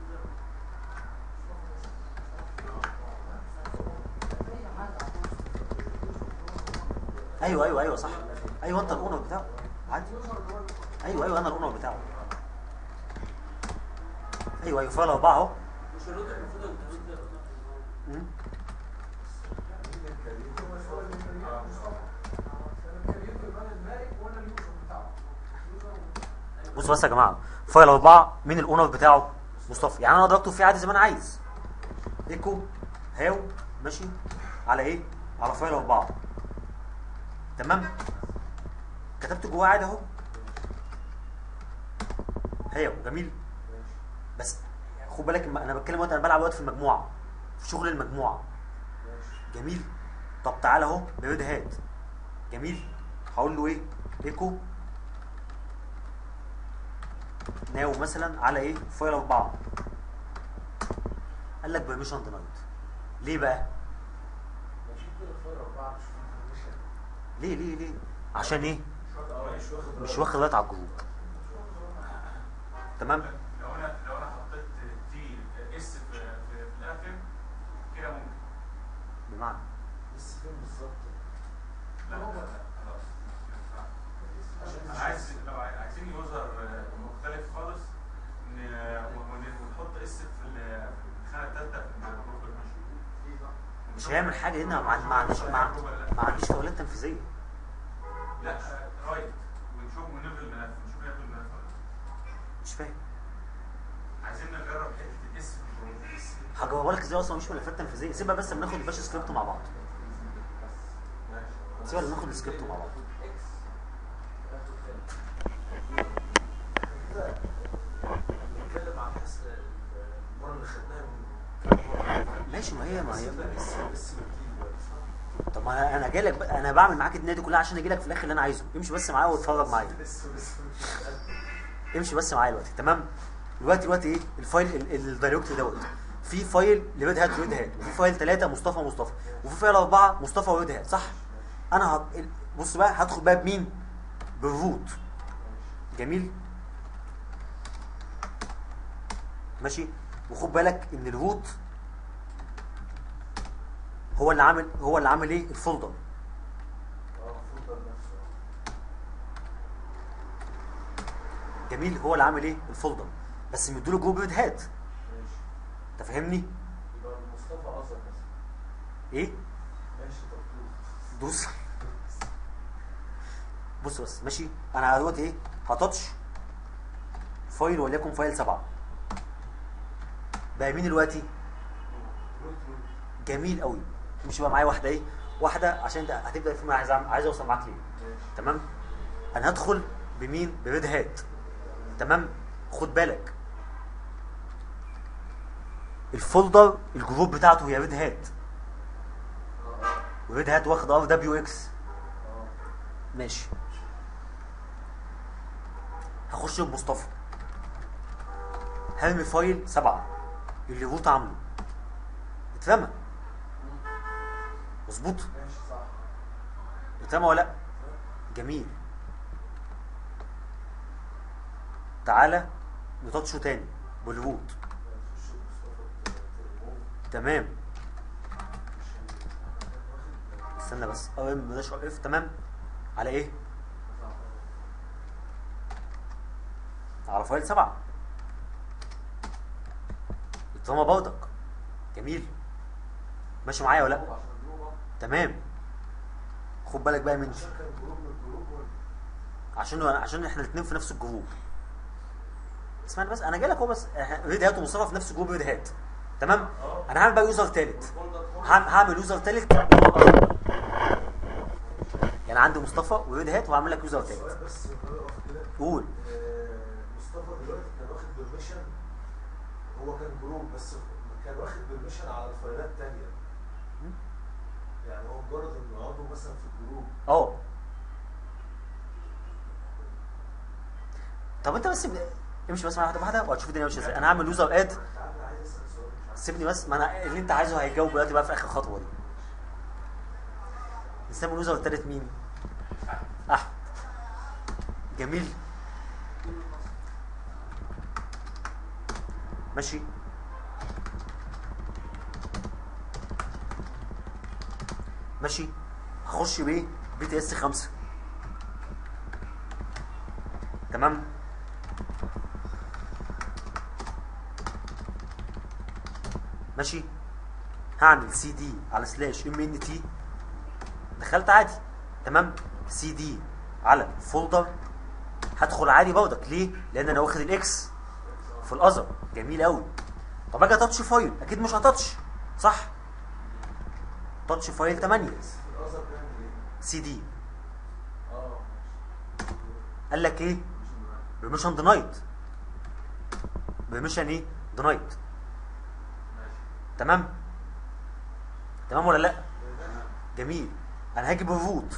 [SPEAKER 2] ايوه صح. ايوه انت الاونر بتاعه عادي. ايوه انا الاونر بتاعه. ايوه فايل 4 اهو.
[SPEAKER 1] مش الروت المفروض ان الروت ده
[SPEAKER 2] بصوا بس يا جماعه فايل 4 مين الاونر بتاعه؟ مصطفى. يعني انا اقدر اكتب فيه عادي زي ما انا عايز. ايكو هاو ماشي على ايه؟ على فايل 4. تمام؟ كتبت جواه عادي اهو. هاو جميل. بس خد بالك انا بتكلم وقت انا بلعب وقت في المجموعه، في شغل المجموعه. جميل. طب تعالى اهو بريد هات. جميل. هقول له ايه؟ ايكو ناو مثلا على ايه؟ فايل 4. قال لك بيرميشن دينايد. ليه بقى؟ ليه؟ عشان ايه؟ مش واخد وقت على الجروب. تمام؟
[SPEAKER 4] لو انا حطيت تي اس في الاخر كده ممكن.
[SPEAKER 2] بمعنى
[SPEAKER 5] بس فين بالظبط؟
[SPEAKER 4] لا خلاص. انا عايز لو عايزين يوزر مختلف خالص ونحط اس في الخانه الثالثه في الجروب المشي.
[SPEAKER 2] مش هيعمل حاجه هنا. ما عنديش فاولات تنفيذيه.
[SPEAKER 4] لا رايت ونشوف ونقفل الملف نشوف نقفل الملف ولا لا.
[SPEAKER 2] مش فاهم.
[SPEAKER 4] عايزين نجرب حته اس في الجروب.
[SPEAKER 2] هجاوبها لك ازاي اصلا مش ملفات تنفيذيه. سيبها بس بناخد الباش سكريبت مع بعض. سيبها بناخد السكريبت مع بعض.
[SPEAKER 5] نتكلم عن حس المره اللي خدناها
[SPEAKER 2] ماشي. ما هي
[SPEAKER 5] بس
[SPEAKER 2] طب ما انا جاي لك انا بعمل معاك الدنيا دي كلها عشان اجي لك في الاخر اللي انا عايزه. امشي بس معايا واتفرج معايا. امشي بس معايا دلوقتي. تمام؟ دلوقتي ايه الفايل الدايركتوري دوت؟ في فايل لريد هات ريد هات، وفي فايل 3 مصطفى وفي فايل 4 مصطفى وريد هات، صح؟ انا بص بقى هدخل بقى بمين؟ بالروت. جميل. ماشي. وخد بالك ان الروت هو اللي عامل ايه؟ الفولدر.
[SPEAKER 5] الفولدر نفسه.
[SPEAKER 2] جميل. هو اللي عامل ايه؟ الفولدر. بس مديله جروب ريد هات.
[SPEAKER 5] ماشي.
[SPEAKER 2] انت فاهمني؟
[SPEAKER 5] يبقى مصطفى اصلا مثلا.
[SPEAKER 2] ايه؟
[SPEAKER 5] ماشي. طب
[SPEAKER 2] دوس. بص بس ماشي. انا دلوقتي ايه؟ هتاتش فايل وليكن فايل 7. بقى مين دلوقتي؟ جميل قوي. مش بقى معايا واحده ايه؟ واحده عشان انت هتبدا في عايز اوصل معاك ليه. تمام؟ انا هدخل بمين؟ بريد هات. تمام؟ خد بالك الفولدر الجروب بتاعته هي ريد هات. وريد هات واخد ار دبليو اكس. ماشي. هخش بمصطفى هرمي فايل 7 اللي روت عامله. اترمى. مظبوط؟
[SPEAKER 5] ماشي صح.
[SPEAKER 2] اترمى ولا لا؟ جميل. تعالى نتاتشه تاني بالروت.
[SPEAKER 5] نخش بمصطفى
[SPEAKER 2] تمام. استنى بس بلاش اف. تمام. على ايه؟ على فايل 7. اترمى برضك. جميل. ماشي معايا ولا لا؟ تمام. خد بالك بقى من
[SPEAKER 5] عشان كان جروب من الجروب
[SPEAKER 2] عشان احنا الاثنين في نفس الجروب. اسمعني بس انا جاي لك اهو. بس ريد هات ومصطفى في نفس الجروب ريد هات. تمام؟ انا هعمل بقى يوزر ثالث. هعمل يوزر ثالث. يعني عندي مصطفى وريد هات وهعمل لك يوزر ثالث.
[SPEAKER 5] بس كده
[SPEAKER 2] قول.
[SPEAKER 5] مصطفى دلوقتي كان واخد بيرميشن. هو كان جروب بس كان واخد بيرميشن على الفايلات الثانيه. يعني هو مجرد انه عضو مثلا في الجروب.
[SPEAKER 2] طب انت بس امشي بس معايا واحده وهتشوف الدنيا ماشيه ازاي. انا هعمل يوزر اد.
[SPEAKER 5] انا عايز اسال سؤال مش عارف.
[SPEAKER 2] سيبني بس. ما انا اللي انت عايزه هيجاوب دلوقتي بقى في اخر خطوه دي. نسمي اليوزر الثالث مين؟ احمد. جميل. ماشي. ماشي. هخش بايه؟ بي تي اس 5. تمام. ماشي. هعمل سي دي على سلاش ام ان تي. دخلت عادي. تمام. سي دي على فولدر هدخل عادي برضك. ليه؟ لان انا واخد الاكس في الاذر. جميل قوي. طب اجي تاتش فايل، اكيد مش هتاتش، صح؟ تاتش فايل 8
[SPEAKER 5] الأزر بيعمل إيه؟
[SPEAKER 2] سي دي.
[SPEAKER 5] اه
[SPEAKER 2] قال لك ايه؟ بيرميشن دينايد. بيرميشن ايه؟ دينايد. تمام؟ تمام ولا لا؟ جميل. انا هاجي بالروت،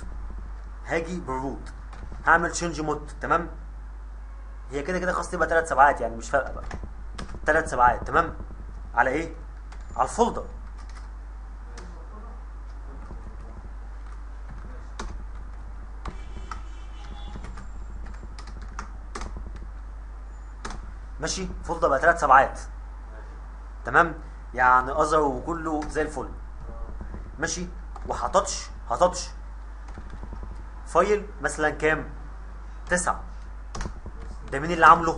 [SPEAKER 2] هعمل تشينج مود. تمام؟ هي كده كده خلاص تبقى 3 سبعات، يعني مش فارقه بقى. 3 سبعات. تمام؟ على ايه؟ على الفولدر. ماشي. فولدر بقى 3 سبعات. تمام؟ يعني اذر وكله زي الفل. ماشي. وهتاتش فايل مثلا كام؟ 9. ده مين اللي عامله؟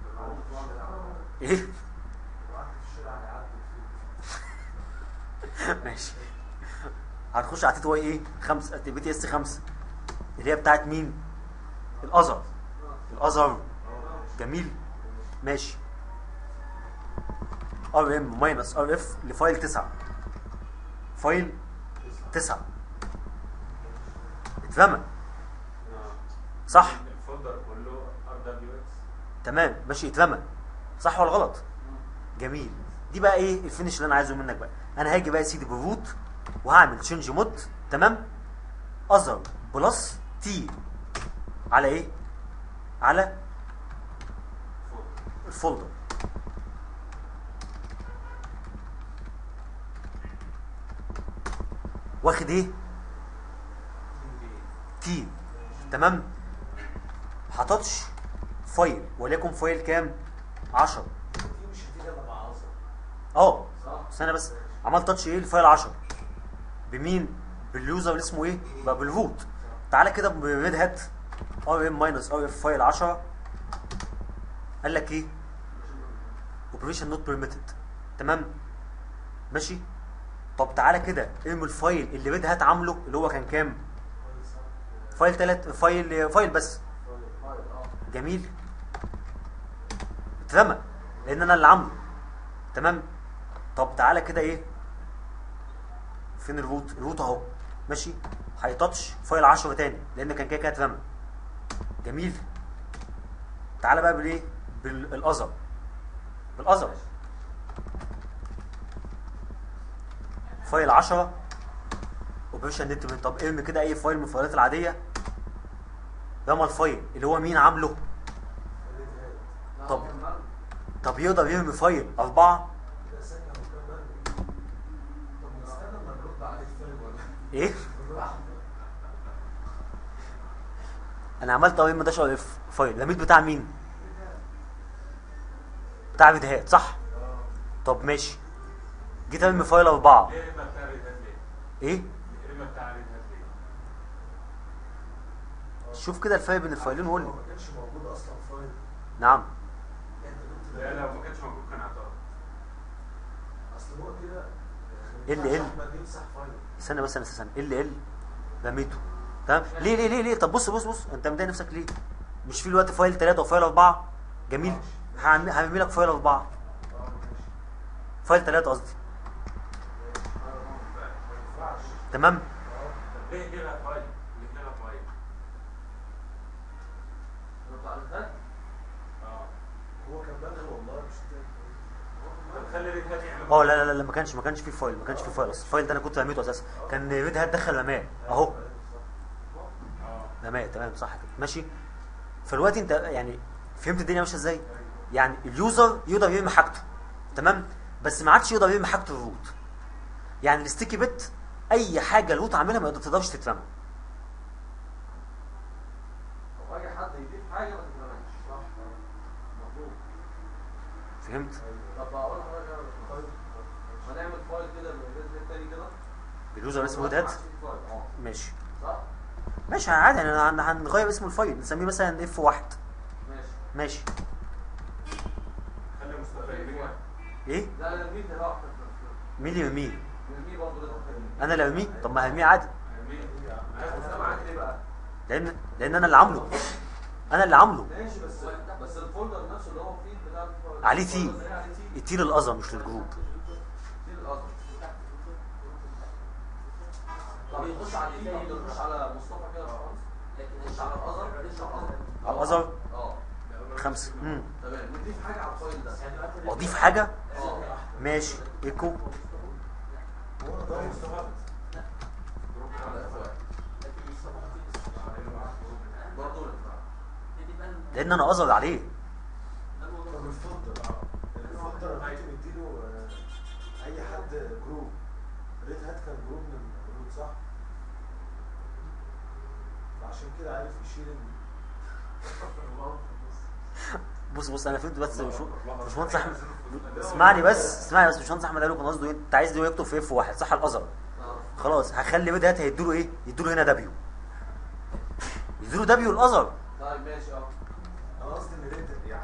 [SPEAKER 2] ايه؟ ماشي. هنخش على تي واي ايه 5 بي تي اس 5 اللي هي بتاعت مين؟ الازهر. جميل. ماشي. ار ام ماينس ار اف لفايل 9. فايل 9 اترمى، صح؟
[SPEAKER 4] الفولدر كله ار دبليو اكس.
[SPEAKER 2] تمام. ماشي. اترمى، صح ولا غلط؟ جميل. دي بقى ايه الفينش اللي انا عايزه منك بقى. انا هاجي بقى يا سيدي بالروت وهعمل تشينج مود. تمام؟ اذر بلس تي على ايه؟ على الفولدر. واخد ايه؟ تي. تمام؟ هتاتش فايل وليكن فايل كام؟ 10.
[SPEAKER 5] دي مش هتيجي الا مع أزر.
[SPEAKER 2] صح. استنى بس. عملت تاتش ايه الفايل 10 بمين؟ باليوزر اللي اسمه ايه؟ بقى بالروت. تعالى كده بريد هات ار ام ماينس ار اف فايل 10. قال لك ايه؟ اوبريشن نوت بيرميتد. تمام؟ ماشي. طب تعالى كده ارمي الفايل اللي ريد هات عامله اللي هو كان كام؟ فايل 3 فايل بس. جميل. اترمى لان انا اللي عامله. تمام؟ طب تعالى كده ايه؟ فين الروت اهو. ماشي. هيتاتش فايل 10 تاني لان كان كده اترمى. جميل. تعالى بقى بالايه؟ بالاذر. فايل 10 اوبريشن نت. طب ارمي كده اي فايل من الفايلات العاديه. رمى الفايل اللي هو مين عامله. طب يقدر يرمي فايل 4؟
[SPEAKER 5] كده ثانية وكمان طب نستنى لما نرد عليه الفيلم ولا
[SPEAKER 2] ايه؟ انا عملت ار داش ار اف فايل رميت بتاع مين؟ بتاع فيديوهات، صح؟ طب ماشي. جيت ارمي فايل 4.
[SPEAKER 4] ليه الرمى بتاع الريدهات ليه؟
[SPEAKER 2] ايه؟
[SPEAKER 4] الرمى بتاع الريدهات ليه؟
[SPEAKER 2] شوف كده الفرق بين الفايلين وقول لي.
[SPEAKER 5] هو ما كانش موجود اصلا فايل.
[SPEAKER 2] نعم.
[SPEAKER 5] انت كنت
[SPEAKER 4] لا لو ما كانش موجود كان اعترض.
[SPEAKER 5] اصل هو كده
[SPEAKER 2] ال
[SPEAKER 5] احمد يمسح فايل.
[SPEAKER 2] استنى بس. ال رميته. تمام؟ ليه؟ طب بص انت مضايق نفسك ليه؟ مش في الوقت فايل 3 وفايل 4؟ جميل. هعمل لك فايل 4. فايل 3 قصدي. تمام؟
[SPEAKER 4] طب ليه لغى فايل؟ ليه لغى فايل؟
[SPEAKER 5] هو كان بلغ والله مش
[SPEAKER 4] طب خلي الريدهات يعمل.
[SPEAKER 2] لا ما كانش في فايل. اصلا الفايل ده انا كنت رميته اساسا. كان ريد هات دخل رماه اهو. رماه. تمام، صح كده. ماشي. فالوقت انت يعني فهمت الدنيا ماشيه ازاي؟ يعني اليوزر يقدر يرمي حاجته. تمام؟ بس ما عادش يقدر يرمي حاجته الروت. يعني الستيكي بت اي حاجه الروت عاملها ما تقدرش تترمى.
[SPEAKER 6] طب اي حد يضيف حاجه ما تترميش، صح؟ مظبوط.
[SPEAKER 2] فهمت؟
[SPEAKER 6] طب اقول لحضرتك فايل، هنعمل فايل كده بالريد التاني كده.
[SPEAKER 2] اليوزر اسمه ريد هات.
[SPEAKER 6] فايل
[SPEAKER 2] ماشي.
[SPEAKER 6] صح؟
[SPEAKER 2] ماشي عادي. يعني هنغير اسم الفايل نسميه مثلا اف 1. ماشي.
[SPEAKER 4] خلي مصطفى يرمي.
[SPEAKER 2] ايه؟
[SPEAKER 6] لا انا مين ده واحد
[SPEAKER 2] مين اللي يرميه؟
[SPEAKER 6] نرميه برضه لازم
[SPEAKER 2] انا اللي ارميه؟ طب ما هرميه عادي.
[SPEAKER 6] معاك ليه بقى؟
[SPEAKER 2] لان انا اللي عامله. انا اللي عامله.
[SPEAKER 6] ماشي بس الفولدر نفسه اللي هو فيه بتاع
[SPEAKER 2] عليه تي.
[SPEAKER 6] عليه تي.
[SPEAKER 2] التي للأذر مش للجروب.
[SPEAKER 6] تي للأذر.
[SPEAKER 1] طب يخش على
[SPEAKER 6] تي ما بيخش على مصطفى كده خالص،
[SPEAKER 1] لكن
[SPEAKER 6] يخش على الأذر، يخش على الأذر.
[SPEAKER 2] على الأذر
[SPEAKER 6] اه
[SPEAKER 2] 5.
[SPEAKER 6] تمام. نضيف حاجة على الفايل ده.
[SPEAKER 2] اضيف حاجه
[SPEAKER 6] اه
[SPEAKER 2] ماشي. ايكو
[SPEAKER 5] هو ده مصطفى.
[SPEAKER 6] على F1 برضه
[SPEAKER 2] لان انا اذر عليه.
[SPEAKER 5] طب الفولدر انا كنت مديله اي حد جروب. ريد هات كان جروب من الجروب صح؟ فعشان كده عارف يشيل
[SPEAKER 2] بص انا فهمت بس مش مهندس احمد. اسمعني بس مش مهندس احمد قال له كان قصده ايه؟ انت عايز يكتب في اف واحد صح الاذر. خلاص هخلي ريد هات هيدوا له ايه؟ يدوا له هنا دبليو. يدوا له دبليو الاذر.
[SPEAKER 6] طيب ماشي.
[SPEAKER 5] انا قصدي ان ريد يعني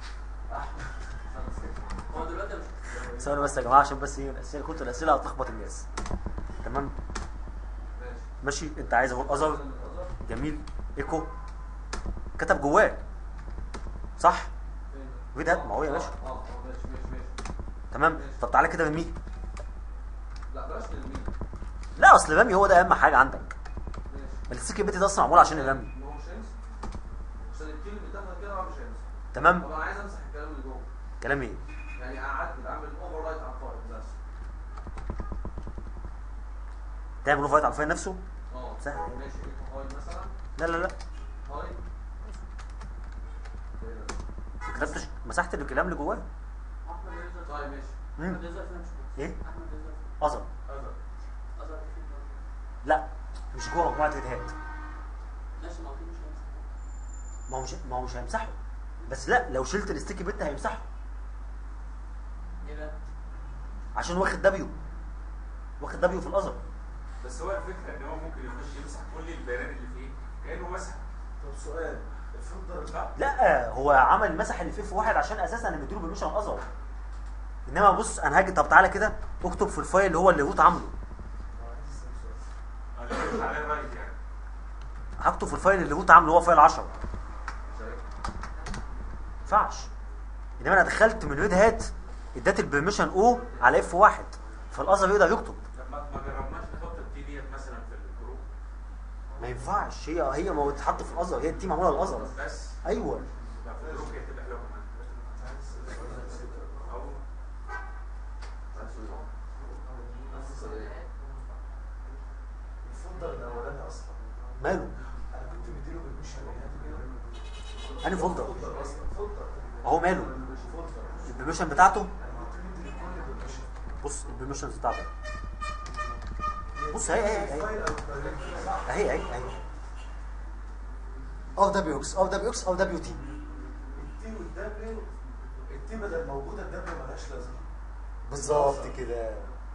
[SPEAKER 1] هو دلوقتي مش
[SPEAKER 2] ثواني بس يا جماعه عشان بس ايه الاسئله هتلخبط الناس. تمام ماشي. انت عايز اهو الاذر. جميل. ايكو كتب جواه صح؟ ريد هات ما هو يا باشا.
[SPEAKER 6] ماشي
[SPEAKER 2] تمام. طب تعالى كده رميه.
[SPEAKER 6] لا بلاش نرميه.
[SPEAKER 2] لا اصل رمي هو ده اهم حاجه عندك.
[SPEAKER 6] ماشي.
[SPEAKER 2] السكه بيتي ده اصلا معمول عشان الرمي.
[SPEAKER 6] ما هو مش هيمسح عشان الكيل اللي بتاخد كده مش هيمسح.
[SPEAKER 2] تمام.
[SPEAKER 6] طب انا عايز امسح الكلام اللي جوه.
[SPEAKER 2] كلام ايه؟
[SPEAKER 6] يعني اعدل اعمل اوفر رايت على الفايل بس.
[SPEAKER 2] تعمل اوفر على الفايل نفسه. سهل.
[SPEAKER 6] ماشي. هاي مثلا.
[SPEAKER 2] لا
[SPEAKER 6] هاي
[SPEAKER 2] ما كتبتش مسحت الكلام اللي جواه.
[SPEAKER 1] احمد رزق.
[SPEAKER 6] طيب ماشي.
[SPEAKER 1] احمد رزق فين مش
[SPEAKER 2] ايه؟
[SPEAKER 1] احمد رزق
[SPEAKER 2] اذر.
[SPEAKER 1] اظهر فين؟
[SPEAKER 2] لا مش جوه مجموعه ريد هات.
[SPEAKER 1] ماشي ما هو مش هيمسح.
[SPEAKER 2] ما هو مش هيمسحه. بس لا لو شلت الستيكي بت هيمسحه
[SPEAKER 1] ايه بقى؟
[SPEAKER 2] عشان واخد دبليو في الاذر.
[SPEAKER 4] بس هو الفكره ان هو ممكن يخش يمسح كل البيانات اللي فيه كانه مسح.
[SPEAKER 5] طب سؤال الفولدر
[SPEAKER 2] لا هو عمل مسح اللي في اف واحد عشان اساسا انا مديله برميشن اذر. انما بص انا هاجي. طب تعالى كده اكتب في الفايل اللي هو اللي روت عامله.
[SPEAKER 4] على الرايت يعني.
[SPEAKER 2] هكتب في الفايل اللي روت عامله هو فايل 10. ما ينفعش. انما انا دخلت من ريد هات اديت البرميشن او على اف واحد فالاذر يقدر يكتب.
[SPEAKER 4] ما جربناش نحط التي ديت مثلا في الجروب.
[SPEAKER 2] ما ينفعش. هي ما هو تتحط في الاذر. هي التيم معموله للاذر.
[SPEAKER 4] بس
[SPEAKER 2] ايوه
[SPEAKER 4] لا في الجروب هي تبقى حلوه كمان. أو
[SPEAKER 5] الفولدر الاولاني اصلا
[SPEAKER 2] ماله.
[SPEAKER 5] انا كنت مديله بالميشن
[SPEAKER 2] انهي فولدر
[SPEAKER 5] فولدر اصلا فولدر
[SPEAKER 2] اهو ماله.
[SPEAKER 5] فولدر
[SPEAKER 2] البرميشن بتاعته.
[SPEAKER 5] انا كنت مدي لكل بالميشن
[SPEAKER 2] بص البرميشنز بتاعته بص اهي
[SPEAKER 5] الفايل او الدايركتوري صح؟
[SPEAKER 2] اهي ار دبليو اكس ار دبليو تي.
[SPEAKER 5] التي والدبليو التي بدل موجوده الدبليو ملهاش لازمه.
[SPEAKER 2] بالظبط كده.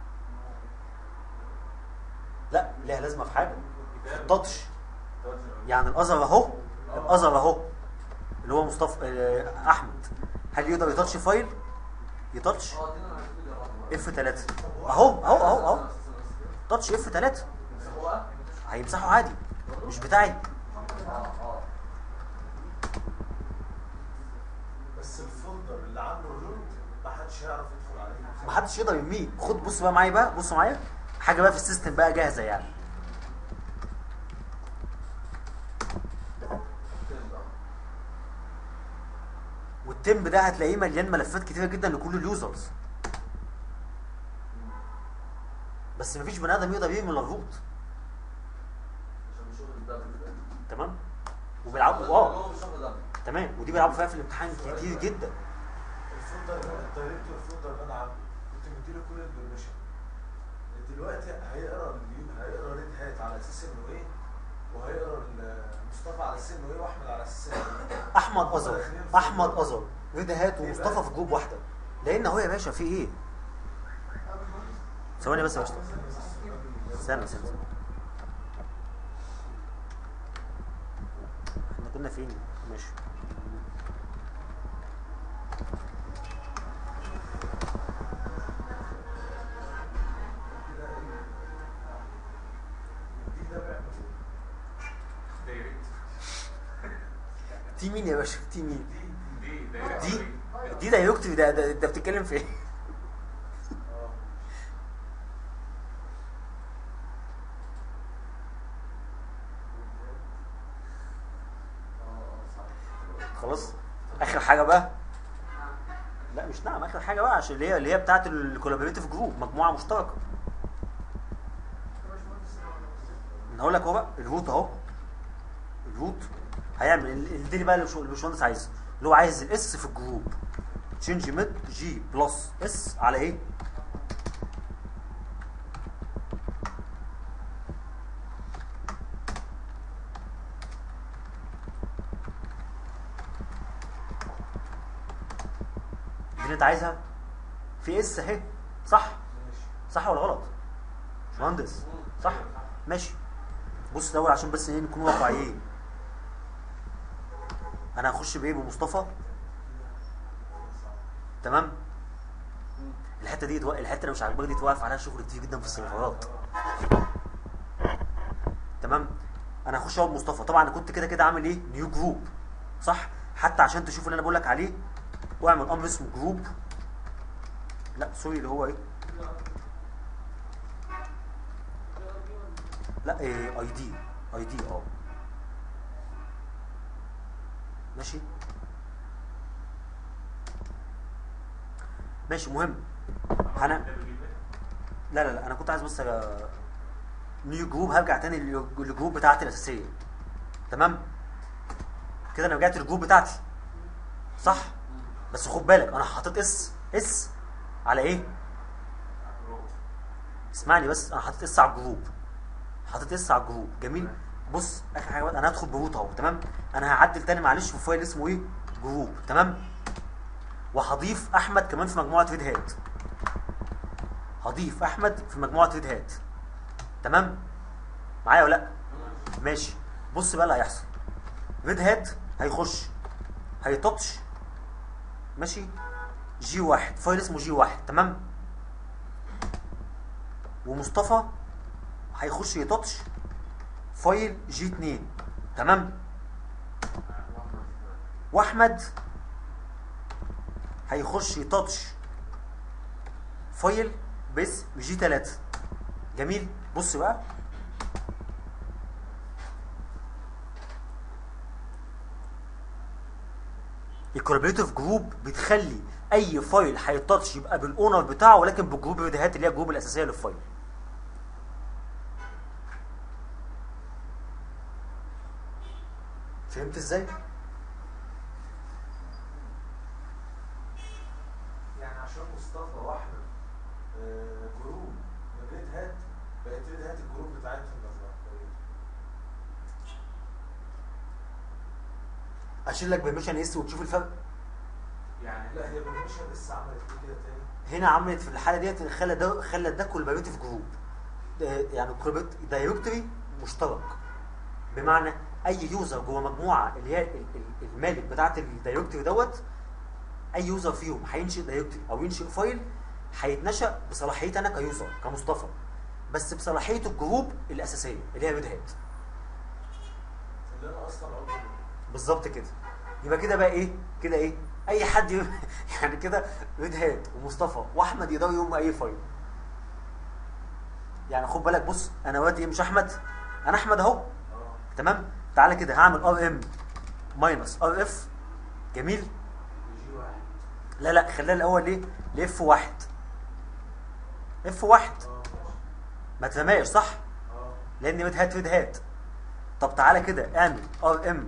[SPEAKER 2] لا ليها لازمه في حاجه. في التاتش. يعني الاذر اهو. اللي هو مصطفى احمد هل يقدر يتاتش فايل؟ يتاتش اف 3 اهو تاتش اف 3 هيمسحه عادي مش بتاعي.
[SPEAKER 5] بس الفولدر اللي عامله الروت ما حدش يعرف يدخل عليه.
[SPEAKER 2] محدش يقدر يرميه. خد بص بقى معايا بقى. بص معايا حاجه بقى في السيستم بقى جاهزه يعني. والتيمب ده هتلاقيه مليان ملفات كتيره جدا لكل اليوزرز. بس مفيش بني ادم يقدر يعمل الروت. تمام. وبيلعبوا تمام. ودي بيلعبوا فيها في الامتحان كتير جدا.
[SPEAKER 5] الفولدر الدايركتور الفولدر اللي انا عامله كنت مديله كل البرميشن. دلوقتي هيقرا ريد هات على اساس انه ايه وهيقرا مصطفى على اساس انه ايه واحمد على اساس انه ايه.
[SPEAKER 2] احمد اذر ريد هات ومصطفى في جروب واحده. لان اهو يا باشا في ايه. ثواني بس يا باشا. استنى احنا كنا فين؟ ماشي. تي مين يا باشا؟ تي مين؟
[SPEAKER 4] دي
[SPEAKER 2] دي دايركتوري. ده انت بتتكلم في ايه؟ خلاص اخر حاجه بقى. لا مش نعم، اخر حاجه بقى عشان اللي هي بتاعه الكولابوريتيف جروب، مجموعه مشتركه. انا هقول لك اهو بقى الروت اهو. الروت هيعمل اللي بقى اللي الباشمهندس عايزه، اللي هو عايز الاس في الجروب تشينج ميد جي بلس اس على ايه؟ دي اللي انت عايزها في اس اهي، صح؟ صح ولا غلط؟ باشمهندس صح؟ ماشي. بص الاول عشان بس ايه نكون واقعيين. انا هخش بايه؟ بمصطفى. تمام. الحته اللي مش عاجباك دي توقف عليها شغل كتير جدا في السيرفرات. تمام. انا هخش اهو بمصطفى. طبعا انا كنت كده عامل ايه؟ نيو جروب، صح؟ حتى عشان تشوف اللي انا بقول لك عليه، واعمل امر اسمه جروب. لا سوري، اللي هو ايه؟ لا ايه، اي دي اه ماشي. مهم. لا انا كنت عايز بس نيو جروب. هرجع تاني للجروب بتاعتي الاساسيه. تمام كده انا رجعت للجروب بتاعتي، صح؟ بس خد بالك انا حاطط اس على ايه؟ اسمعني بس، انا حاطط اس على الجروب. جميل. بص اخر حاجه بقى، انا هدخل بروت اهو. تمام. انا هعدل تاني معلش في فايل اسمه ايه؟ جروب. تمام. وهضيف احمد كمان في مجموعه ريد هات. تمام معايا ولا لا؟ ماشي. بص بقى اللي هيحصل. ريد هات هيخش هيتاتش، ماشي، جي 1، فايل اسمه جي 1. تمام. ومصطفى هيخش يتاتش فايل جي 2. تمام. واحمد هيخش يتاتش فايل باسم جي 3. جميل. بص بقى، الكولابوريتيف جروب بتخلي اي فايل هيتاتش يبقى بالاونر بتاعه، ولكن بالجروب الريدهات اللي هي الجروب الاساسيه للفايل. فهمت ازاي؟
[SPEAKER 5] يعني عشان مصطفى واحمد جروب من ريد هات، بقت ريد هات الجروب بتاعتهم مثلا.
[SPEAKER 2] اشيل لك بيرميشن اس وتشوف الفرق.
[SPEAKER 4] يعني
[SPEAKER 5] لا، هي بالمشهد لسه عملت كده تاني.
[SPEAKER 2] هنا عملت في الحاله ديت خلت ده كولابوريتيف جروب، يعني دايركتوري مشترك. بمعنى اي يوزر جوه مجموعه اللي هي المالك بتاعه الدايركتوري دوت، اي يوزر فيهم هينشئ دايركتوري او ينشئ فايل هيتنشأ بصلاحيتي انا كيوزر كمصطفى، بس بصلاحيه الجروب الاساسيه اللي هي ريد هات.
[SPEAKER 5] اللي انا اصلا عضو منه.
[SPEAKER 2] بالظبط كده. يبقى كده بقى ايه؟ كده ايه؟ اي حد يعني كده ريد هات ومصطفى واحمد يقدروا يقوموا اي فايل. يعني خد بالك، بص انا دلوقتي مش احمد، انا احمد اهو. تمام. تعالى كده هعمل ار ام ماينس ار اف. جميل.
[SPEAKER 5] جي 1.
[SPEAKER 2] لا خليها الاول ليه؟ لاف 1. اف 1 ما تفهمهاش صح؟ لان ريد هات. طب تعالى كده اعمل ار ام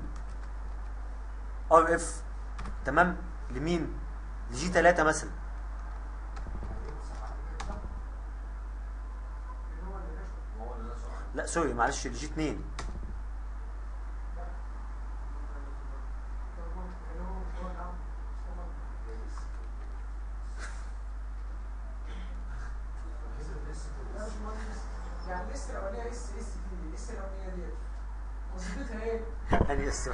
[SPEAKER 2] ار اف. تمام. لمين؟ لجي 3 مثلا. لا سوري معلش، لجي 2.
[SPEAKER 3] يعني لسه الاولانيه اس دي لسه الاولانيه دي وظيفتها ايه؟
[SPEAKER 2] اني بس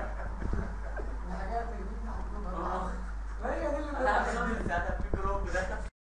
[SPEAKER 3] الحاجات اللي انت هتقولها. هي دي اللي
[SPEAKER 1] انا هعمل ساعتها في جروب ده